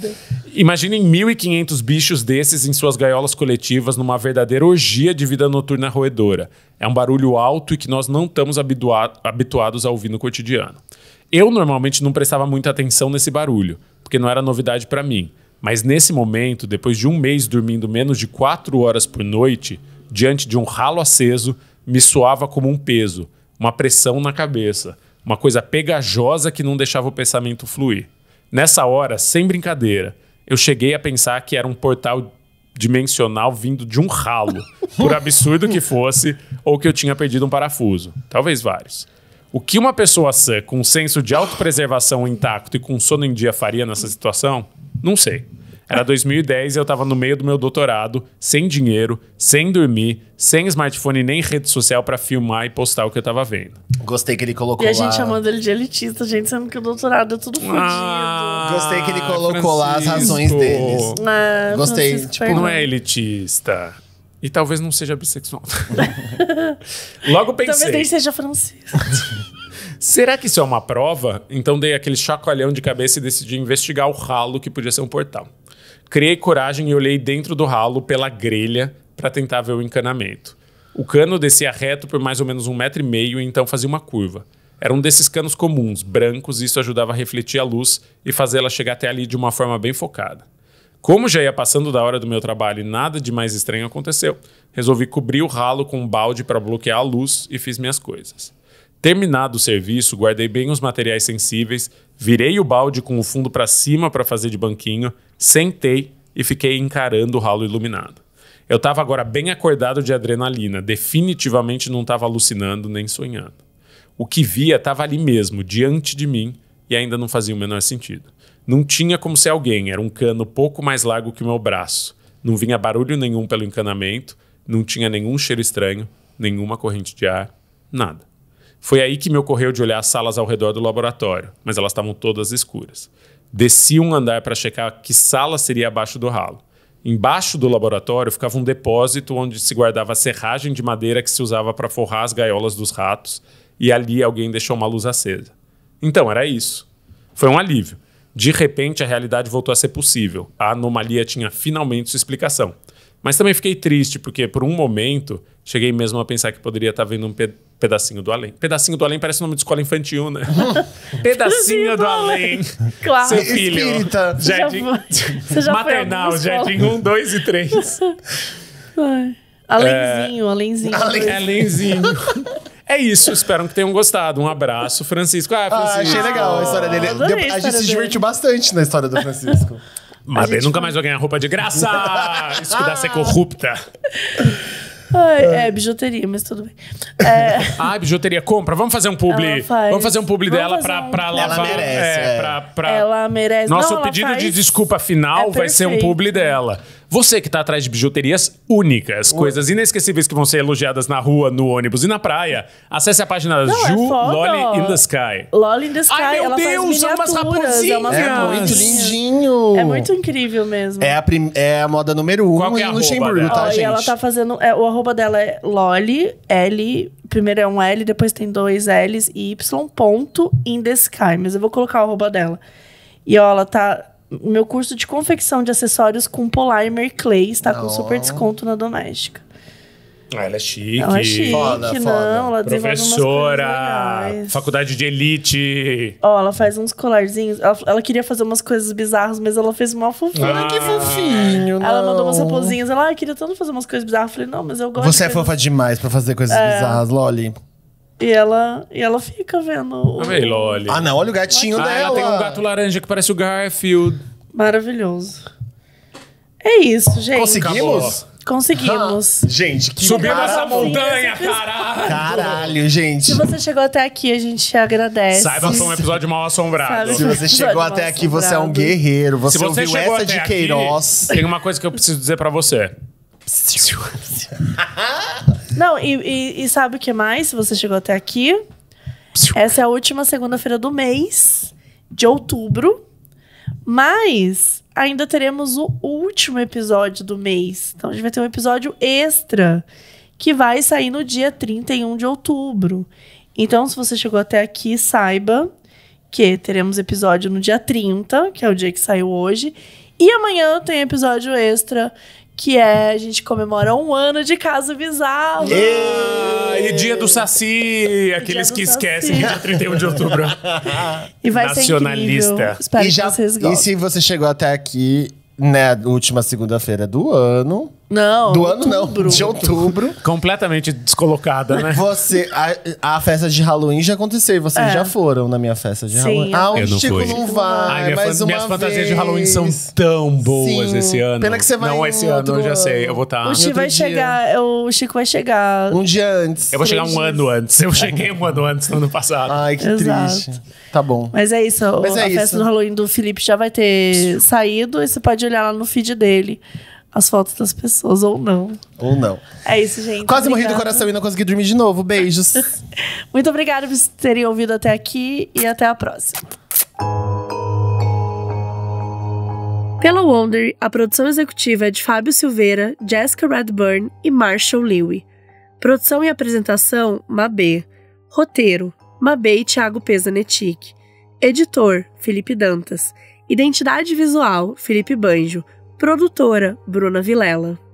Imaginem 1.500 bichos desses em suas gaiolas coletivas numa verdadeira orgia de vida noturna roedora. É um barulho alto e que nós não estamos habituados a ouvir no cotidiano. Eu normalmente não prestava muita atenção nesse barulho, porque não era novidade para mim. Mas nesse momento, depois de um mês dormindo menos de 4 horas por noite, diante de um ralo aceso, me soava como um peso, uma pressão na cabeça, uma coisa pegajosa que não deixava o pensamento fluir. Nessa hora, sem brincadeira, eu cheguei a pensar que era um portal dimensional vindo de um ralo, por absurdo que fosse, ou que eu tinha perdido um parafuso. Talvez vários. O que uma pessoa sã, com um senso de autopreservação intacto e com sono em dia faria nessa situação? Não sei. Era 2010 e eu tava no meio do meu doutorado, sem dinheiro, sem dormir, sem smartphone nem rede social pra filmar e postar o que eu tava vendo. Gostei que ele colocou lá... E a gente chamando ele de elitista, gente, sendo que o doutorado é tudo fodido. Gostei que ele colocou lá as razões deles. Gostei. Tipo, não é elitista. E talvez não seja bissexual. Logo pensei... Talvez nem seja Francisco. Será que isso é uma prova? Então dei aquele chacoalhão de cabeça e decidi investigar o ralo que podia ser um portal. Criei coragem e olhei dentro do ralo pela grelha para tentar ver o encanamento. O cano descia reto por mais ou menos 1,5 m e então fazia uma curva. Era um desses canos comuns, brancos, e isso ajudava a refletir a luz e fazê-la chegar até ali de uma forma bem focada. Como já ia passando da hora do meu trabalho e nada de mais estranho aconteceu, resolvi cobrir o ralo com um balde para bloquear a luz e fiz minhas coisas. Terminado o serviço, guardei bem os materiais sensíveis, virei o balde com o fundo para cima para fazer de banquinho, sentei e fiquei encarando o ralo iluminado. Eu estava agora bem acordado de adrenalina, definitivamente não estava alucinando nem sonhando. O que via estava ali mesmo, diante de mim, e ainda não fazia o menor sentido. Não tinha como ser alguém, era um cano pouco mais largo que o meu braço. Não vinha barulho nenhum pelo encanamento, não tinha nenhum cheiro estranho, nenhuma corrente de ar, nada. Foi aí que me ocorreu de olhar as salas ao redor do laboratório, mas elas estavam todas escuras. Desci um andar para checar que sala seria abaixo do ralo. Embaixo do laboratório ficava um depósito onde se guardava a serragem de madeira que se usava para forrar as gaiolas dos ratos, e ali alguém deixou uma luz acesa. Então, era isso. Foi um alívio. De repente, a realidade voltou a ser possível. A anomalia tinha finalmente sua explicação. Mas também fiquei triste, porque por um momento cheguei mesmo a pensar que poderia estar vendo um pedacinho do além. Pedacinho do além parece nome de escola infantil, né? Pedacinho do além. Claro. Seu filho. Espírita. Jardim. Maternal, jardim 1, 2 e 3. Alenzinho. Alenzinho. É isso, espero que tenham gostado. Um abraço, Francisco. Francisco. Achei legal a história dele. A gente se divertiu bastante na história do Francisco. Mas nunca mais vai ganhar roupa de graça! Isso que dá ser corrupta. É bijuteria, mas tudo bem. Bijuteria, compra. Vamos fazer um publi. Vamos fazer um publi dela pra lavar. Ela merece. Nosso pedido de desculpa final vai ser um publi dela. Você que tá atrás de bijuterias únicas, coisas inesquecíveis que vão ser elogiadas na rua, no ônibus e na praia, acesse a página Loli in the Sky. Loli in the Sky. Ai, meu Deus, são umas raposinhas. É muito lindinho. É muito incrível mesmo. É a moda número 1 em Luxemburgo, tá, gente? E ela tá fazendo... o arroba dela é Loli, L... Primeiro é um L, depois tem 2 L's e Y, ponto, in the sky. Mas eu vou colocar o arroba dela. E ela tá... Meu curso de confecção de acessórios com Polymer Clay está com super desconto na Doméstica. Ela é chique. Ela é chique, foda. Ela professora, faculdade de elite. Ela faz uns colarzinhos. Ela queria fazer umas coisas bizarras, mas ela fez uma fofinha. Que fofinho, Ela mandou umas raposinhas. Ela queria tanto fazer umas coisas bizarras. Eu falei, não, mas eu gosto. Você é fofa demais pra fazer coisas bizarras, Loli. E ela fica vendo Amei, Loli. Não, olha o gatinho dela. Ela tem um gato laranja que parece o Garfield. Maravilhoso. É isso, gente. Conseguimos. Gente, que subimos essa montanha, caralho! Caralho, gente. Se você chegou até aqui, a gente agradece. Saiba que foi um episódio mal assombrado. Se você chegou até aqui, você é um guerreiro. Você ouviu essa de Queiroz. Tem uma coisa que eu preciso dizer pra você. Não, e sabe o que mais? Se você chegou até aqui, essa é a última segunda-feira do mês de outubro. Mas ainda teremos o último episódio do mês. Então a gente vai ter um episódio extra que vai sair no dia 31 de outubro. Então, se você chegou até aqui, saiba que teremos episódio no dia 30, que é o dia que saiu hoje. E amanhã tem episódio extra, que a gente comemora 1 ano de Caso Bizarro. E dia do Saci, aqueles que esquecem que dia 31 de outubro. E vai Nacionalista. ser incrível. Espero que vocês gostem. E se você chegou até aqui, né, última segunda-feira do ano... Não, do ano não, de outubro. Completamente descolocada, né? A festa de Halloween já aconteceu e vocês já foram na minha festa de Halloween. Eu não Chico fui. não vai, minhas fantasias de Halloween são tão boas esse ano. Pena que você vai Não, esse ano eu já sei, eu vou estar... O Chico vai chegar... Um dia antes. Eu vou chegar um ano antes. Eu cheguei um ano antes no ano passado. Ai, que triste. Tá bom. Mas é isso, a festa do Halloween do Felipe já vai ter saído e você pode olhar lá no feed dele as fotos das pessoas, ou não. Ou não. É isso, gente. Quase morri do coração e não consegui dormir de novo. Beijos. Muito obrigada por terem ouvido até aqui e até a próxima. Pela Wonder, a produção executiva é de Fábio Silveira, Jessica Redburn e Marshall Lewy. Produção e apresentação, Mabê. Roteiro, Mabê e Thiago Pesanetic. Editor, Felipe Dantas. Identidade visual, Felipe Banjo. Produtora, Bruna Vilela.